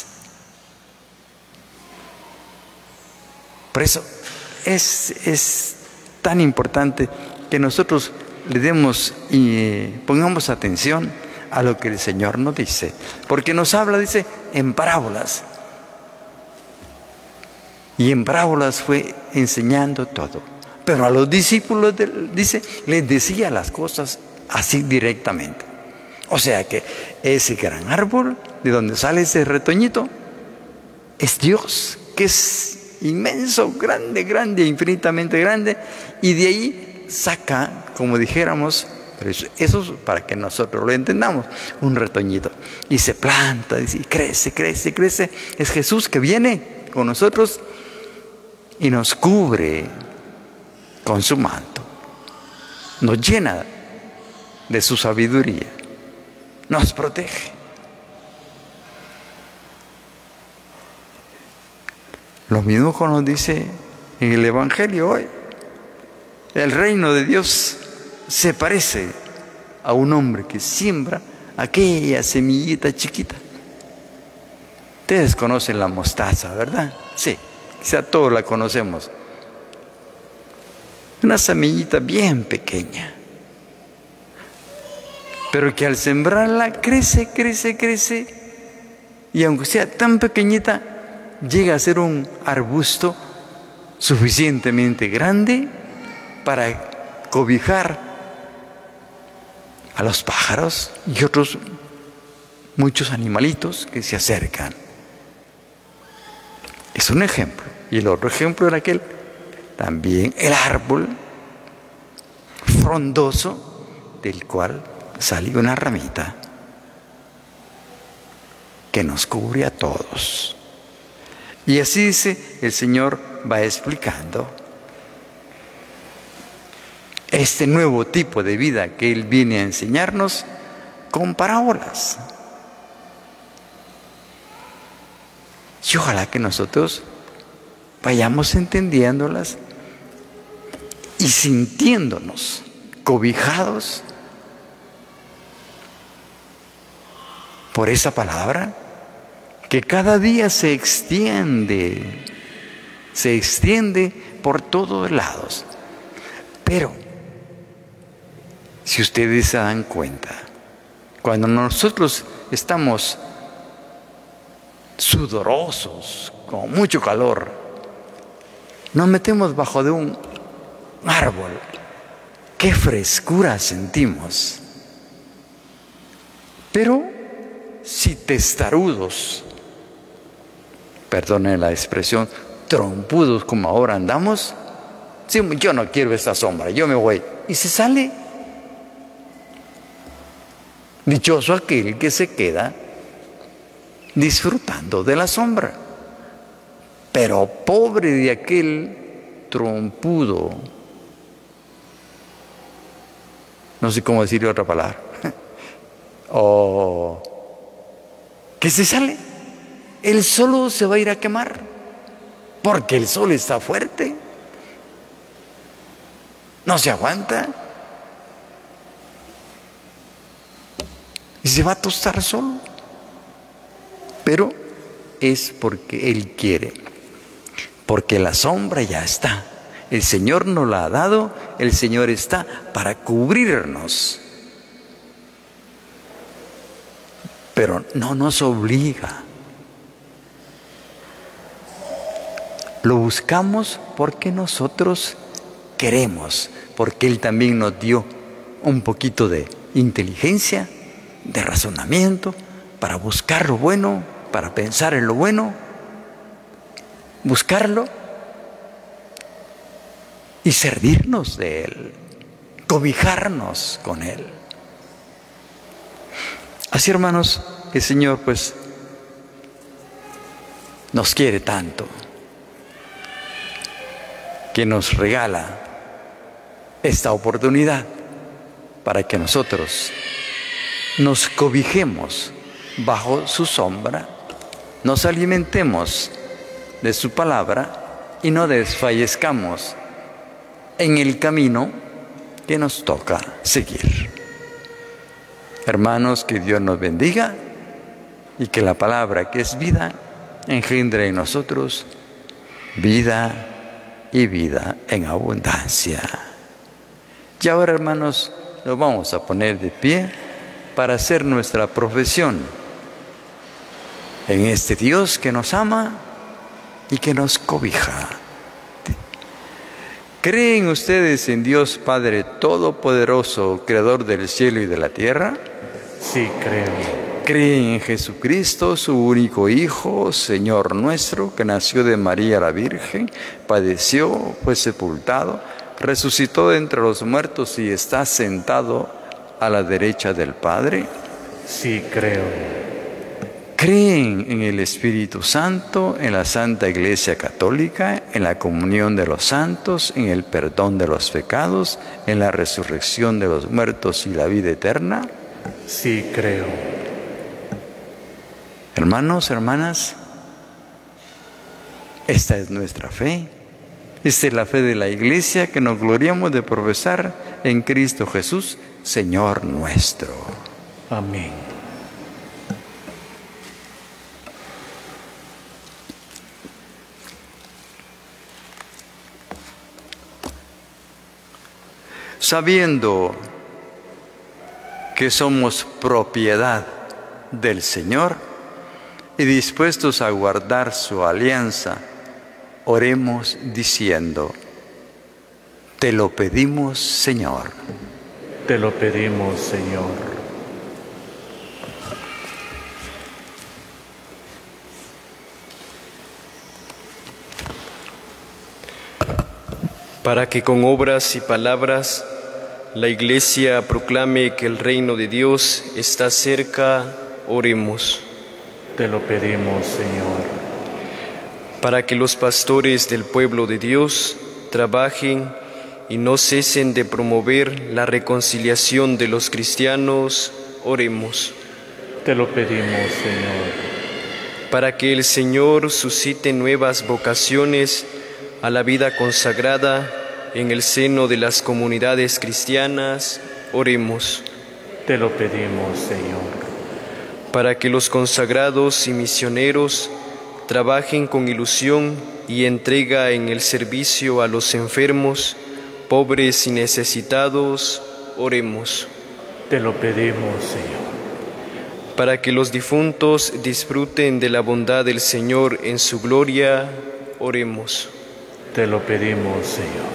Por eso es, es tan importante que nosotros le demos y pongamos atención a lo que el Señor nos dice, porque nos habla, dice, en parábolas. Y en parábolas fue enseñando todo. Pero a los discípulos, de, dice, les decía las cosas así directamente. O sea que ese gran árbol de donde sale ese retoñito es Dios, que es inmenso, grande, grande, infinitamente grande, y de ahí saca, como dijéramos, pero eso, eso es para que nosotros lo entendamos, un retoñito, y se planta, y crece, crece, crece. Es Jesús que viene con nosotros y nos cubre con su manto, nos llena de su sabiduría, nos protege. Lo mismo como nos dice en el Evangelio hoy. El reino de Dios se parece a un hombre que siembra aquella semillita chiquita. Ustedes conocen la mostaza, ¿verdad? Sí, quizá todos la conocemos. Una semillita bien pequeña, pero que al sembrarla crece, crece, crece y aunque sea tan pequeñita, llega a ser un arbusto suficientemente grande para cobijar a los pájaros y otros muchos animalitos que se acercan. Es un ejemplo. Y el otro ejemplo era aquel, también el árbol frondoso del cual sale una ramita que nos cubre a todos. Y así dice, el Señor va explicando este nuevo tipo de vida que Él viene a enseñarnos con parábolas. Y ojalá que nosotros vayamos entendiéndolas y sintiéndonos cobijados por esa palabra que cada día se extiende, se extiende por todos lados. Pero, si ustedes se dan cuenta, cuando nosotros estamos sudorosos, con mucho calor, nos metemos bajo de un árbol, qué frescura sentimos. Pero si testarudos, perdonen la expresión, trompudos como ahora andamos, sí, yo no quiero esta sombra, yo me voy, y se sale. Dichoso aquel que se queda disfrutando de la sombra. Pero pobre de aquel trompudo, no sé cómo decirle otra palabra, o que se sale, él solo se va a ir a quemar, porque el sol está fuerte, no se aguanta, y se va a tostar solo. Pero es porque Él quiere, porque la sombra ya está. El Señor nos la ha dado, el Señor está para cubrirnos. Pero no nos obliga. Lo buscamos porque nosotros queremos, porque Él también nos dio un poquito de inteligencia, de razonamiento, para buscar lo bueno, para pensar en lo bueno, buscarlo y servirnos de Él, cobijarnos con Él. Así, hermanos, el Señor pues nos quiere tanto que nos regala esta oportunidad para que nosotros nos cobijemos bajo su sombra, nos alimentemos de su palabra y no desfallezcamos en el camino que nos toca seguir. Hermanos, que Dios nos bendiga y que la palabra que es vida engendre en nosotros vida y vida en abundancia. Y ahora, hermanos, nos vamos a poner de pie para hacer nuestra profesión en este Dios que nos ama y que nos cobija. ¿Creen ustedes en Dios Padre Todopoderoso, Creador del cielo y de la tierra? Sí, creo. ¿Creen en Jesucristo, su único Hijo, Señor nuestro, que nació de María la Virgen, padeció, fue sepultado, resucitó de entre los muertos y está sentado a la derecha del Padre? Sí, creo. ¿Creen en el Espíritu Santo, en la Santa Iglesia Católica, en la comunión de los santos, en el perdón de los pecados, en la resurrección de los muertos y la vida eterna? Sí, creo. Hermanos, hermanas, esta es nuestra fe. Esta es la fe de la Iglesia que nos gloriamos de profesar en Cristo Jesús, Señor nuestro. Amén. Sabiendo que somos propiedad del Señor, y dispuestos a guardar su alianza, oremos diciendo: te lo pedimos, Señor. Te lo pedimos, Señor. Para que con obras y palabras la Iglesia proclame que el reino de Dios está cerca, oremos. Te lo pedimos, Señor. Para que los pastores del pueblo de Dios trabajen y no cesen de promover la reconciliación de los cristianos, oremos. Te lo pedimos, Señor. Para que el Señor suscite nuevas vocaciones a la vida consagrada en el seno de las comunidades cristianas, oremos. Te lo pedimos, Señor. Para que los consagrados y misioneros trabajen con ilusión y entrega en el servicio a los enfermos, pobres y necesitados, oremos. Te lo pedimos, Señor. Para que los difuntos disfruten de la bondad del Señor en su gloria, oremos. Te lo pedimos, Señor.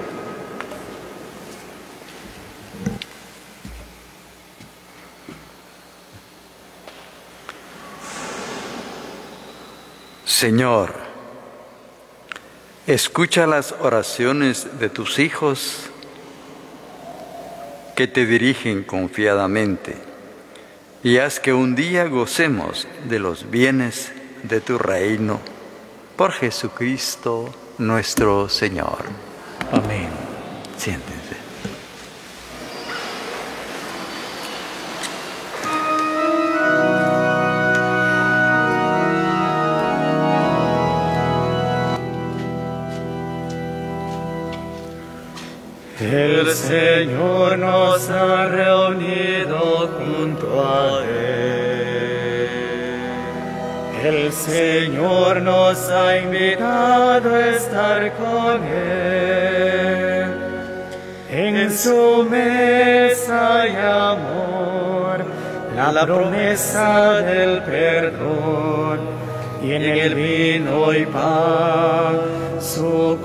Señor, escucha las oraciones de tus hijos que te dirigen confiadamente y haz que un día gocemos de los bienes de tu reino. Por Jesucristo nuestro Señor. Amén. Siéntense. El Señor nos ha reunido junto a Él. El Señor nos ha invitado a estar con Él. En su mesa hay amor, la promesa del perdón, y en el vino y pan su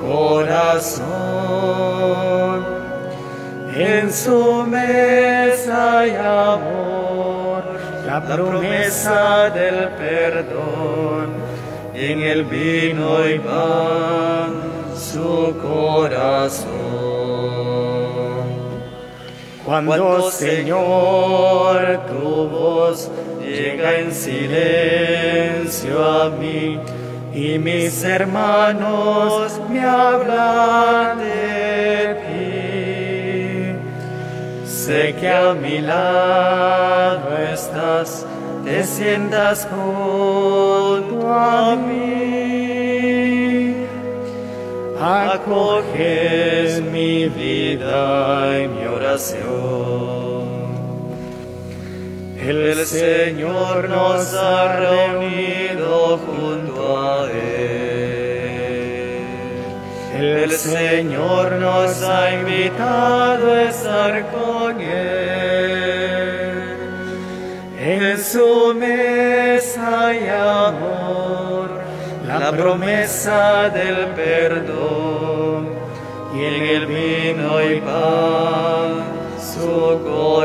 corazón. En su mesa hay amor, la promesa del perdón, y en el vino y pan su corazón. Cuando, Señor, tu voz llega en silencio a mí, y mis hermanos me hablan de ti, sé que a mi lado estás, te sientas junto a mí, acoges mi vida y mi oración. El Señor nos ha reunido junto a Él. El Señor nos ha invitado a estar con Él. En su mesa hay amor, la promesa del perdón, y en el vino y pan su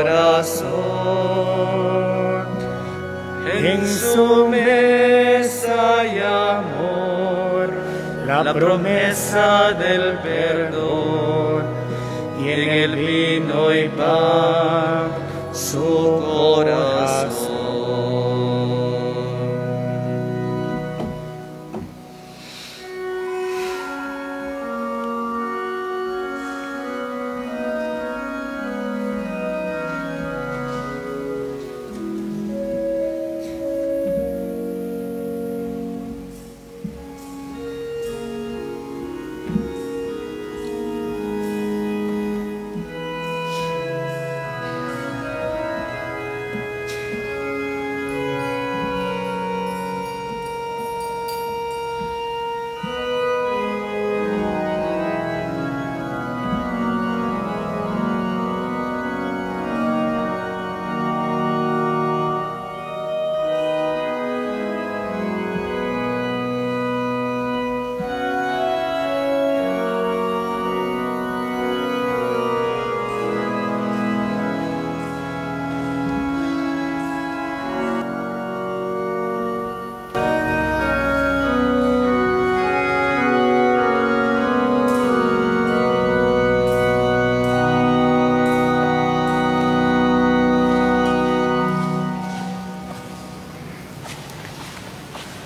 corazón. En su mesa hay amor, la promesa del perdón, y en el vino y pan su corazón.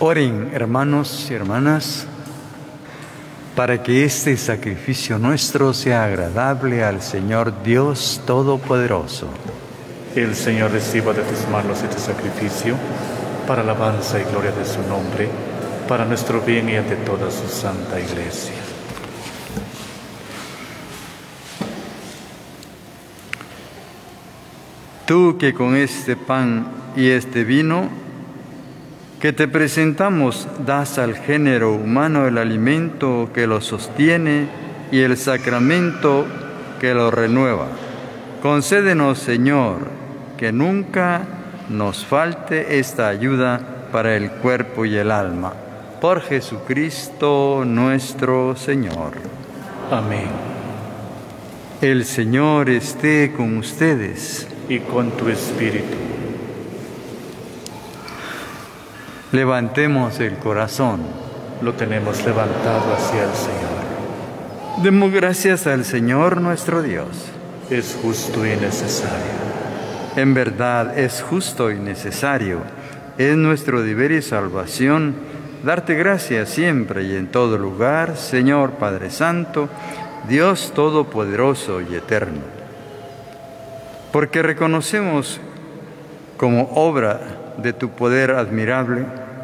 Oren, hermanos y hermanas, para que este sacrificio nuestro sea agradable al Señor Dios Todopoderoso. El Señor reciba de tus manos este sacrificio para alabanza y gloria de su nombre, para nuestro bien y el de toda su santa Iglesia. Tú que con este pan y este vino que te presentamos das al género humano el alimento que lo sostiene y el sacramento que lo renueva. Concédenos, Señor, que nunca nos falte esta ayuda para el cuerpo y el alma. Por Jesucristo nuestro Señor. Amén. El Señor esté con ustedes. Y con tu espíritu. Levantemos el corazón. Lo tenemos levantado hacia el Señor. Demos gracias al Señor nuestro Dios. Es justo y necesario. En verdad es justo y necesario. Es nuestro deber y salvación darte gracias siempre y en todo lugar, Señor Padre Santo, Dios Todopoderoso y Eterno. Porque reconocemos como obra de tu poder admirable,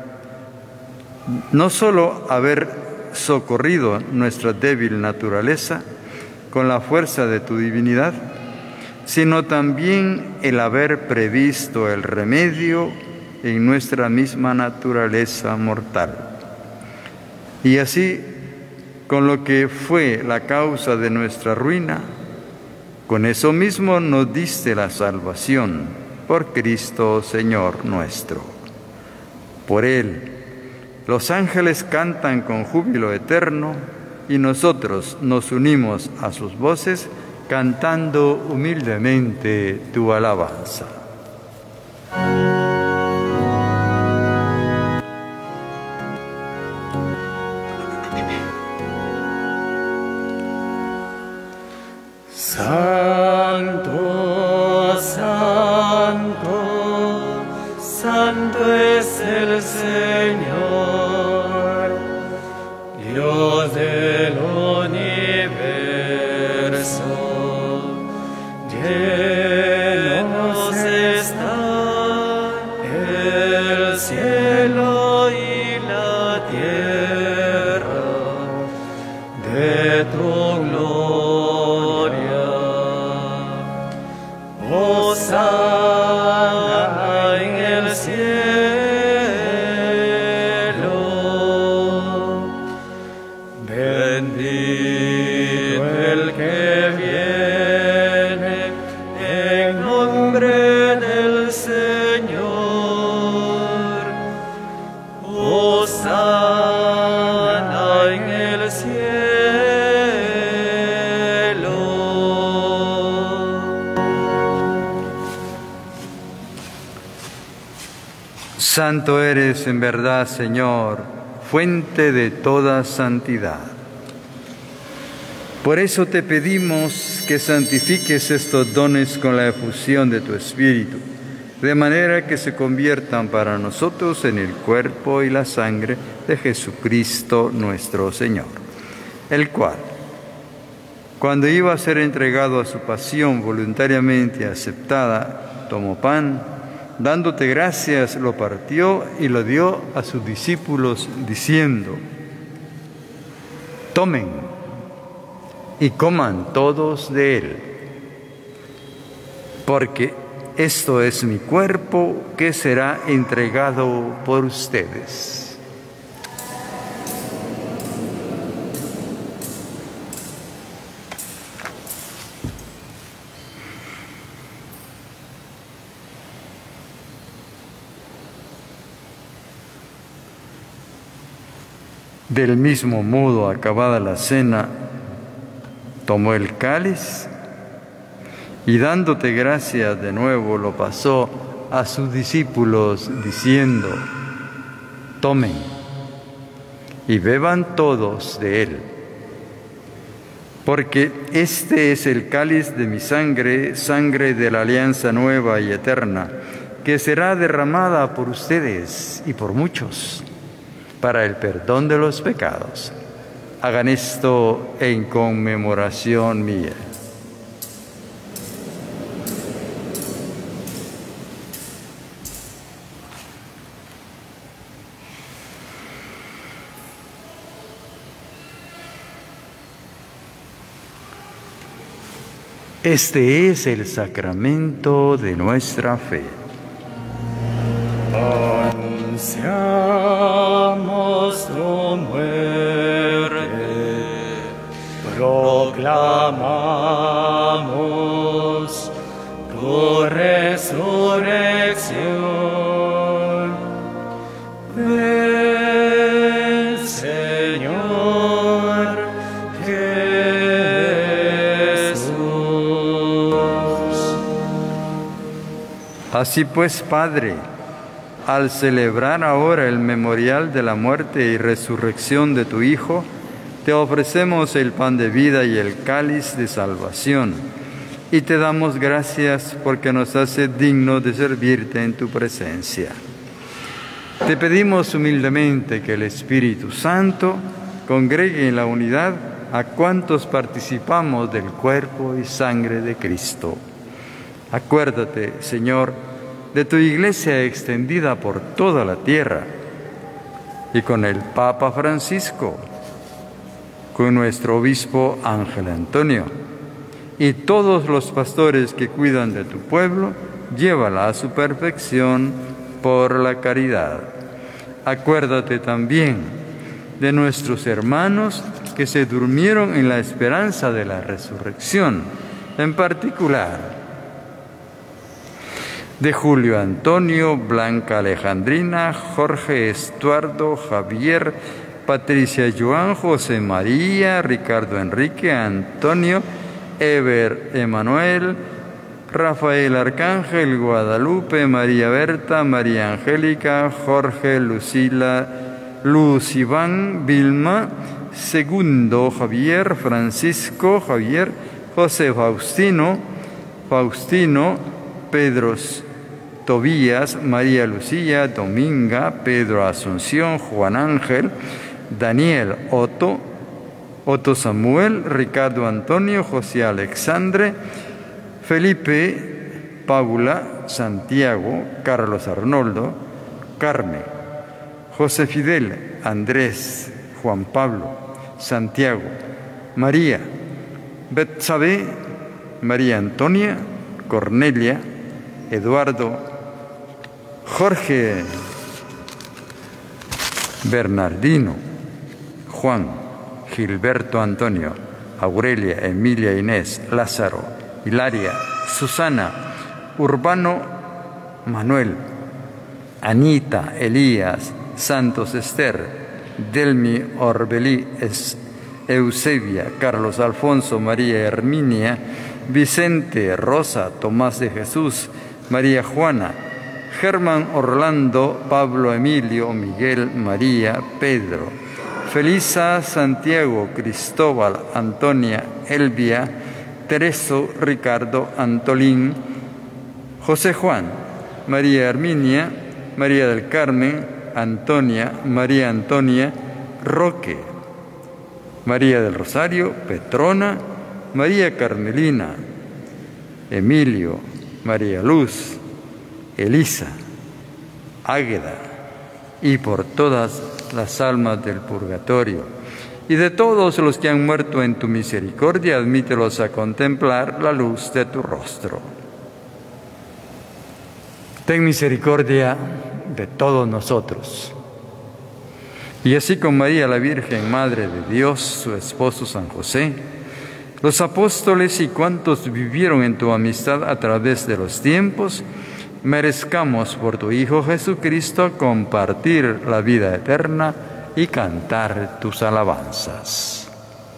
no solo haber socorrido nuestra débil naturaleza con la fuerza de tu divinidad, sino también el haber previsto el remedio en nuestra misma naturaleza mortal. Y así, con lo que fue la causa de nuestra ruina, con eso mismo nos diste la salvación, por Cristo Señor nuestro. Por Él, los ángeles cantan con júbilo eterno y nosotros nos unimos a sus voces cantando humildemente tu alabanza. Santo, santo, santo es el Señor, Dios del universo, llenos está el cielo y la tierra de tu gloria. Hosana en el cielo, bendito el que viene en nombre del Señor. Hosana en el cielo. Santo eres en verdad, Señor, fuente de toda santidad. Por eso te pedimos que santifiques estos dones con la efusión de tu Espíritu, de manera que se conviertan para nosotros en el cuerpo y la sangre de Jesucristo nuestro Señor, el cual, cuando iba a ser entregado a su pasión voluntariamente aceptada, tomó pan, dándote gracias, lo partió y lo dio a sus discípulos, diciendo: tomen y coman todos de él, porque esto es mi cuerpo que será entregado por ustedes. Del mismo modo, acabada la cena, tomó el cáliz y dándote gracias de nuevo lo pasó a sus discípulos diciendo: tomen y beban todos de él, porque este es el cáliz de mi sangre, sangre de la alianza nueva y eterna, que será derramada por ustedes y por muchos para el perdón de los pecados. Hagan esto en conmemoración mía. Este es el sacramento de nuestra fe. Anunciamos tu muerte, proclamamos tu resurrección. Ven, Señor Jesús. Así pues, Padre, al celebrar ahora el memorial de la muerte y resurrección de tu Hijo, te ofrecemos el pan de vida y el cáliz de salvación, y te damos gracias porque nos hace dignos de servirte en tu presencia. Te pedimos humildemente que el Espíritu Santo congregue en la unidad a cuantos participamos del cuerpo y sangre de Cristo. Acuérdate, Señor, de tu Iglesia extendida por toda la tierra, y con el Papa Francisco, con nuestro obispo Ángel Antonio, y todos los pastores que cuidan de tu pueblo, llévala a su perfección por la caridad. Acuérdate también de nuestros hermanos que se durmieron en la esperanza de la resurrección, en particular de Julio Antonio, Blanca Alejandrina, Jorge Estuardo, Javier, Patricia Joan, José María, Ricardo Enrique, Antonio, Ever Emanuel, Rafael Arcángel, Guadalupe, María Berta, María Angélica, Jorge, Lucila, Luz Iván, Vilma, Segundo, Javier, Francisco, Javier, José Faustino, Faustino, Pedro Tobías, María Lucía, Dominga, Pedro Asunción, Juan Ángel, Daniel Otto, Otto Samuel, Ricardo Antonio, José Alexandre, Felipe, Paula, Santiago, Carlos Arnoldo, Carmen, José Fidel, Andrés, Juan Pablo, Santiago, María, Betsabe, María Antonia, Cornelia, Eduardo, Jorge, Bernardino, Juan, Gilberto Antonio, Aurelia, Emilia Inés, Lázaro, Hilaria, Susana, Urbano, Manuel, Anita, Elías, Santos Esther, Delmi Orbelí, Eusebia, Carlos Alfonso, María Herminia, Vicente, Rosa, Tomás de Jesús, María Juana, Germán Orlando, Pablo Emilio, Miguel, María, Pedro, Felisa, Santiago, Cristóbal, Antonia, Elvia, Tereso, Ricardo, Antolín, José Juan, María Herminia, María del Carmen, Antonia, María Antonia, Roque, María del Rosario, Petrona, María Carmelina, Emilio, María Luz, Elisa, Águeda, y por todas las almas del purgatorio, y de todos los que han muerto en tu misericordia, admítelos a contemplar la luz de tu rostro. Ten misericordia de todos nosotros. Y así con María la Virgen, Madre de Dios, su esposo San José, los apóstoles y cuantos vivieron en tu amistad a través de los tiempos, merezcamos por tu Hijo Jesucristo compartir la vida eterna y cantar tus alabanzas.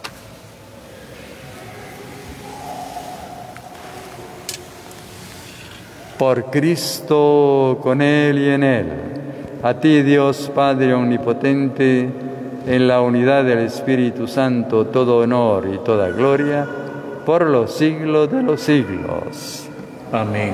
Por Cristo, con Él y en Él, a ti Dios Padre Omnipotente, en la unidad del Espíritu Santo, todo honor y toda gloria, por los siglos de los siglos. Amén.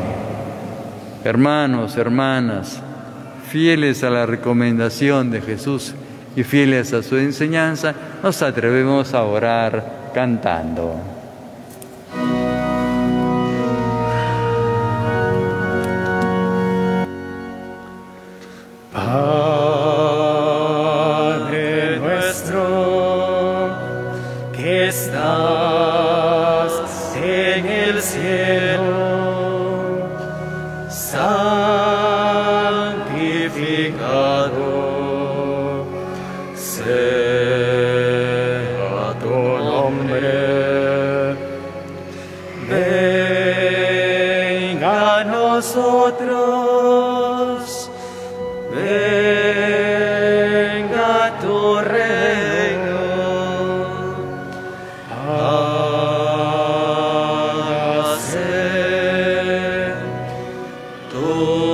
Hermanos, hermanas, fieles a la recomendación de Jesús, y fieles a su enseñanza, nos atrevemos a orar cantando. Padre nuestro, que estás en el cielo, santificado sea tu nombre. Venga a nosotros, venga tu reino, hágase tu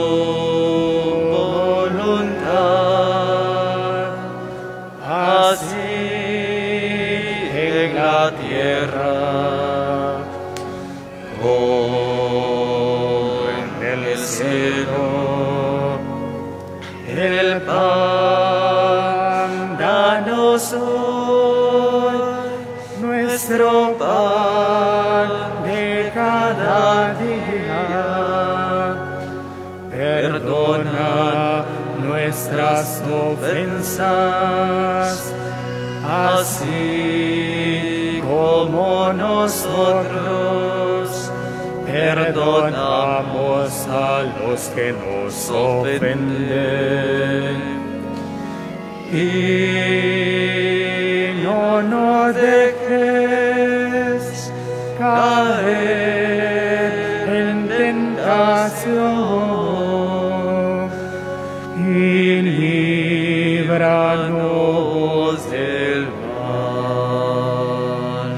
voluntad, así en la tierra como en el cielo. El pan, danos hoy nuestro pan de cada día. Perdona nuestras ofensas, así como nosotros perdonamos a los que nos ofenden. Y no nos dejes caer en tentación, y líbranos del mal.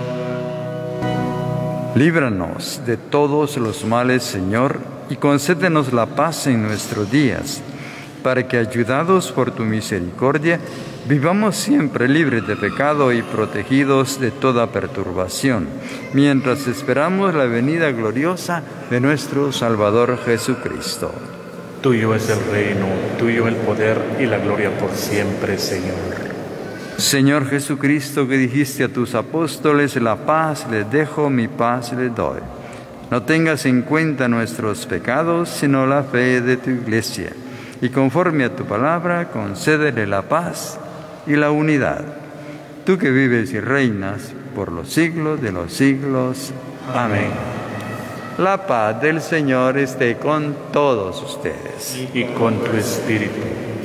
Líbranos de todos los males, Señor, y concédenos la paz en nuestros días, para que, ayudados por tu misericordia, vivamos siempre libres de pecado y protegidos de toda perturbación, mientras esperamos la venida gloriosa de nuestro Salvador Jesucristo. Tuyo es el reino, tuyo el poder y la gloria por siempre, Señor. Señor Jesucristo, que dijiste a tus apóstoles, la paz les dejo, mi paz les doy. No tengas en cuenta nuestros pecados, sino la fe de tu Iglesia. Y conforme a tu palabra, concédele la paz y la unidad. Tú que vives y reinas por los siglos de los siglos. Amén. La paz del Señor esté con todos ustedes. Y con tu espíritu.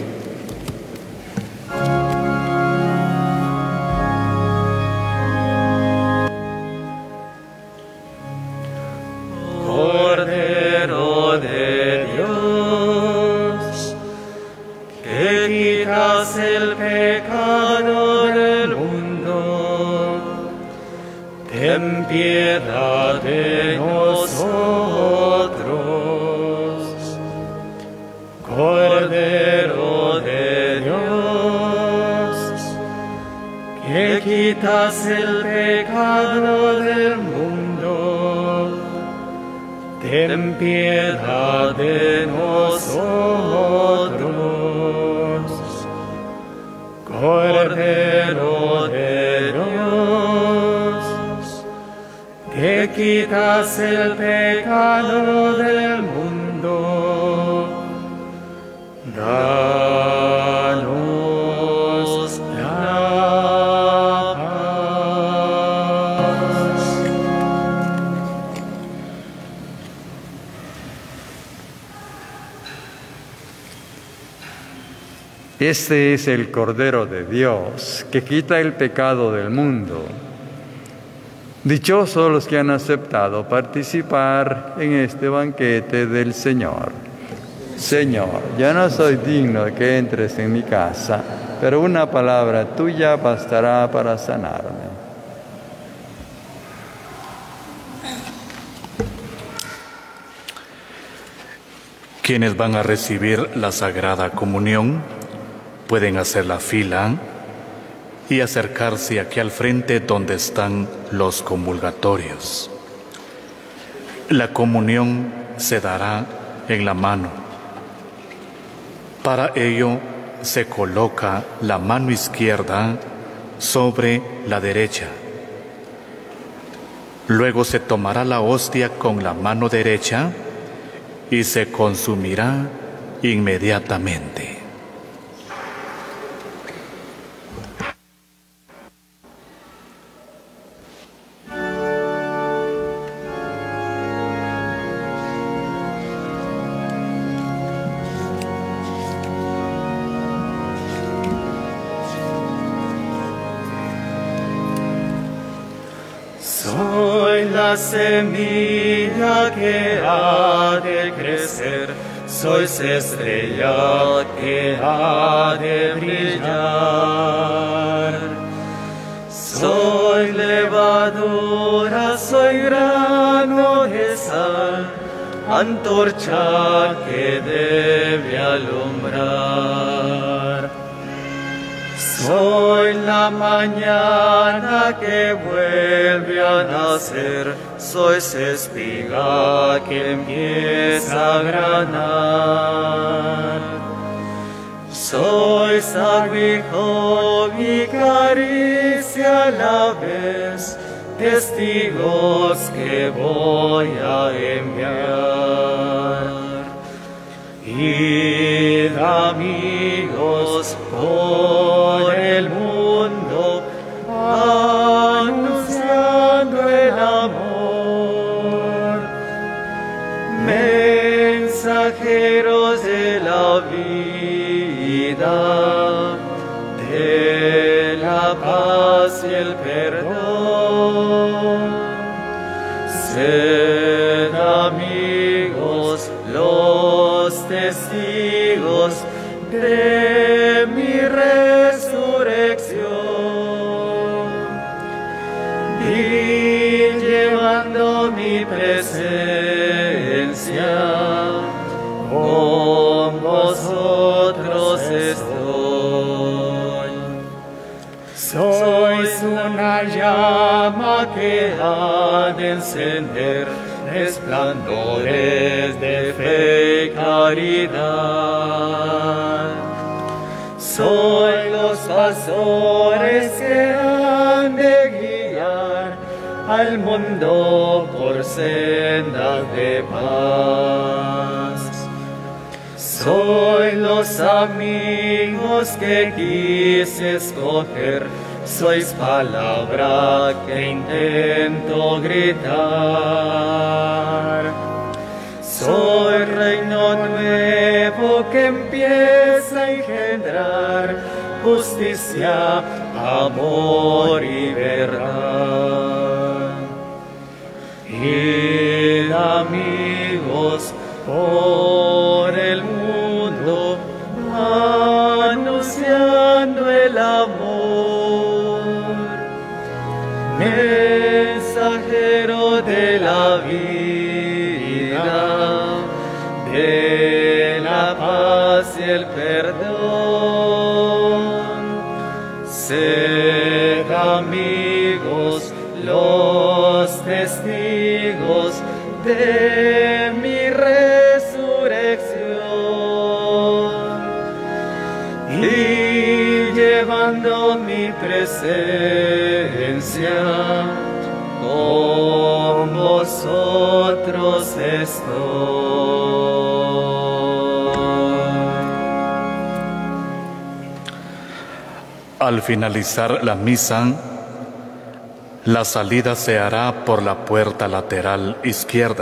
Cordero de Dios, que quitas el pecado del mundo, ten piedad de nosotros. Cordero de Dios, que quitas el pecado del mundo, ten piedad de nosotros. Cordero de Dios, que quitas el pecado del mundo, danos la paz. Este es el Cordero de Dios, que quita el pecado del mundo. Dichosos los que han aceptado participar en este banquete del Señor. Señor, yo no soy digno de que entres en mi casa, pero una palabra tuya bastará para sanarme. Quienes van a recibir la Sagrada Comunión pueden hacer la fila y acercarse aquí al frente donde están los comulgatorios. La comunión se dará en la mano. Para ello, se coloca la mano izquierda sobre la derecha. Luego se tomará la hostia con la mano derecha y se consumirá inmediatamente. Soy la semilla que ha de crecer, sois estrella que ha de brillar. Soy levadura, soy grano de sal, antorcha que debe alumbrar. Soy la mañana que vuelve a nacer, sois espiga que empieza a granar. Sois aguijón y caricia a la vez, testigos que voy a enviar. Id, amigos, por el mundo, anunciando el amor, mensajeros de la vida, de la paz y el perdón. Sed amigos, los testigos de mi resurrección, y llevando mi presencia, con vosotros estoy. Sois una llama que ha de encender resplandores de fe y caridad. Soy los pastores que han de guiar al mundo por sendas de paz. Soy los amigos que quise escoger, sois palabra que intento gritar. Soy reino nuevo que empieza a engendrar justicia, amor y verdad. Id, amigos, por el mundo, anunciando el amor, mensajero de la vida, de la paz y el perdón. Sed amigos, los testigos de mi resurrección, y llevando mi presencia, con vosotros estoy. Al finalizar la misa, la salida se hará por la puerta lateral izquierda.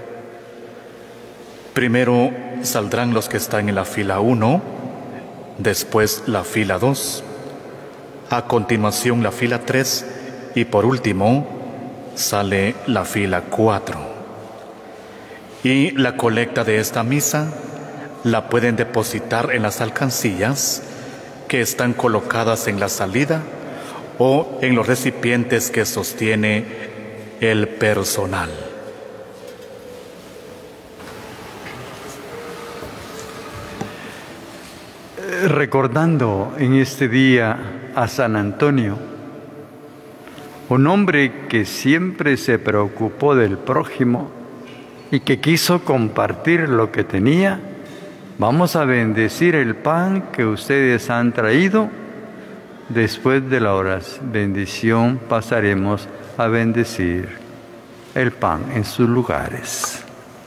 Primero saldrán los que están en la fila uno, después la fila dos, a continuación la fila tres y por último sale la fila cuatro. Y la colecta de esta misa la pueden depositar en las alcancillas que están colocadas en la salida o en los recipientes que sostiene el personal. Recordando en este día a San Antonio, un hombre que siempre se preocupó del prójimo y que quiso compartir lo que tenía, Vamos a bendecir el pan que ustedes han traído. Después de la oración, bendición, pasaremos a bendecir el pan en sus lugares.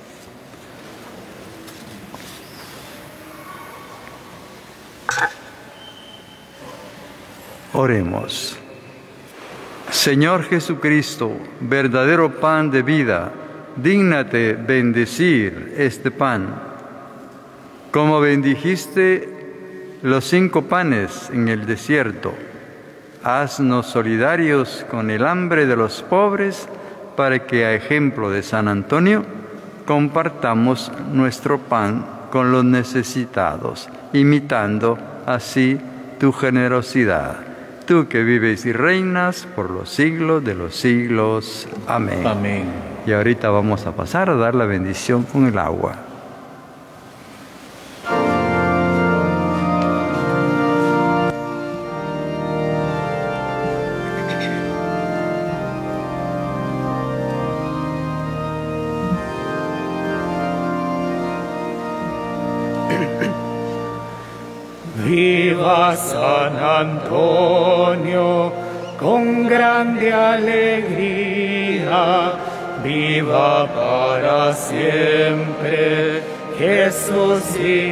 Oremos. Señor Jesucristo, verdadero pan de vida, dígnate bendecir este pan. Como bendijiste los cinco panes en el desierto, haznos solidarios con el hambre de los pobres, para que, a ejemplo de San Antonio, compartamos nuestro pan con los necesitados, imitando así tu generosidad. Tú que vives y reinas por los siglos de los siglos. Amén. Amén. Y ahorita vamos a pasar a dar la bendición con el agua. Viva San Antonio con grande alegría, viva para siempre Jesús y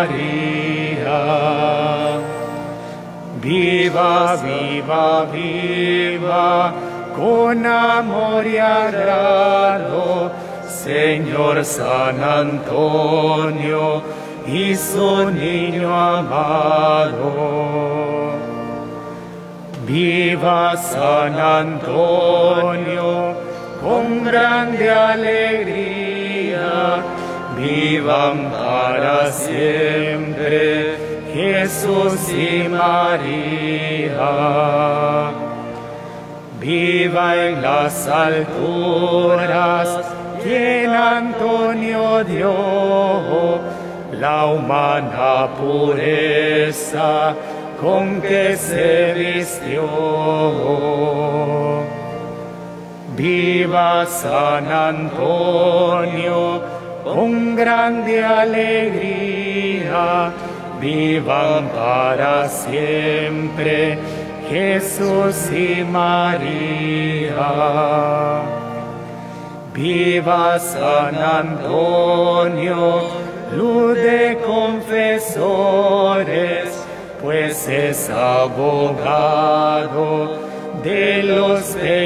María. Viva, viva, viva, con amor y agrado, Señor San Antonio y su niño amado. Viva San Antonio con grande alegría, vivan para siempre Jesús y María. Viva en las alturas quien Antonio dio la humana pureza con que se vistió. Viva San Antonio con grande alegría, vivan para siempre Jesús y María. Viva San Antonio, luz de confesores, pues es abogado de los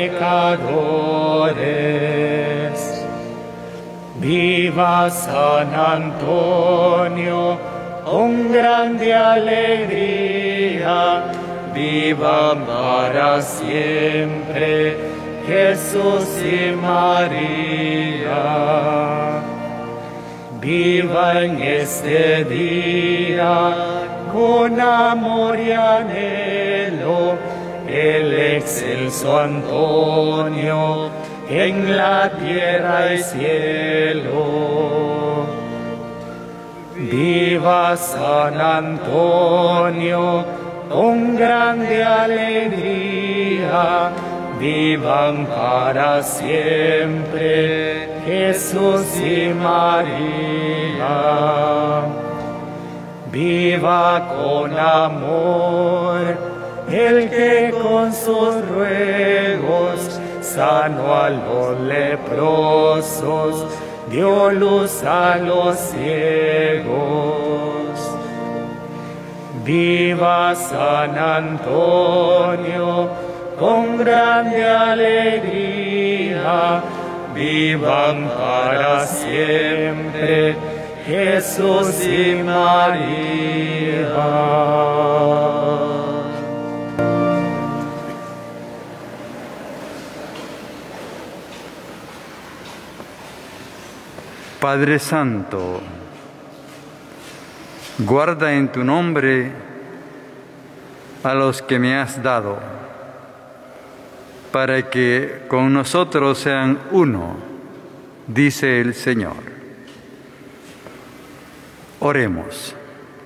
pecadores. Viva San Antonio con grande alegría, viva para siempre Jesús y María. Viva en este día con amor y anhelo el excelso Antonio en la tierra y cielo. Viva San Antonio con grande alegría, vivan para siempre Jesús y María. Viva con amor el que con sus ruegos sanó a los leprosos, dio luz a los ciegos. Viva San Antonio con grande alegría, vivan para siempre Jesús y María. Padre Santo, guarda en tu nombre a los que me has dado, para que con nosotros sean uno, dice el Señor. Oremos.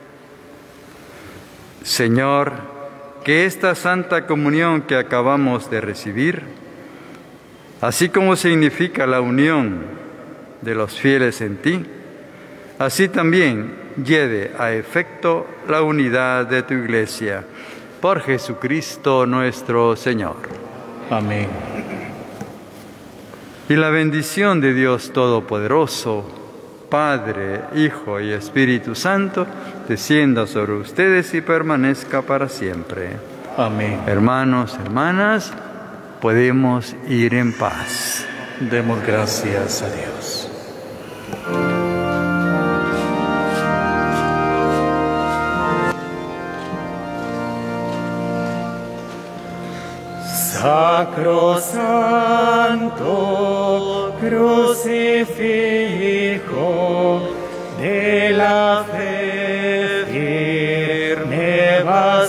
Señor, que esta santa comunión que acabamos de recibir, así como significa la unión de los fieles en ti, así también lleve a efecto la unidad de tu Iglesia. Por Jesucristo nuestro Señor. Amén. Y la bendición de Dios Todopoderoso, Padre, Hijo y Espíritu Santo, descienda sobre ustedes y permanezca para siempre. Amén. Hermanos, hermanas, podemos ir en paz. Demos gracias a Dios. Sacrosanto crucifijo de la fe firme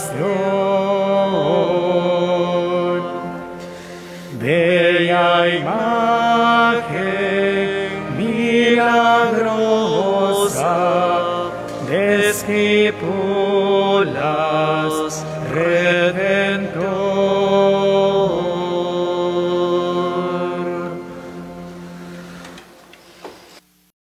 bastión, bella imagen milagrosa de esquipu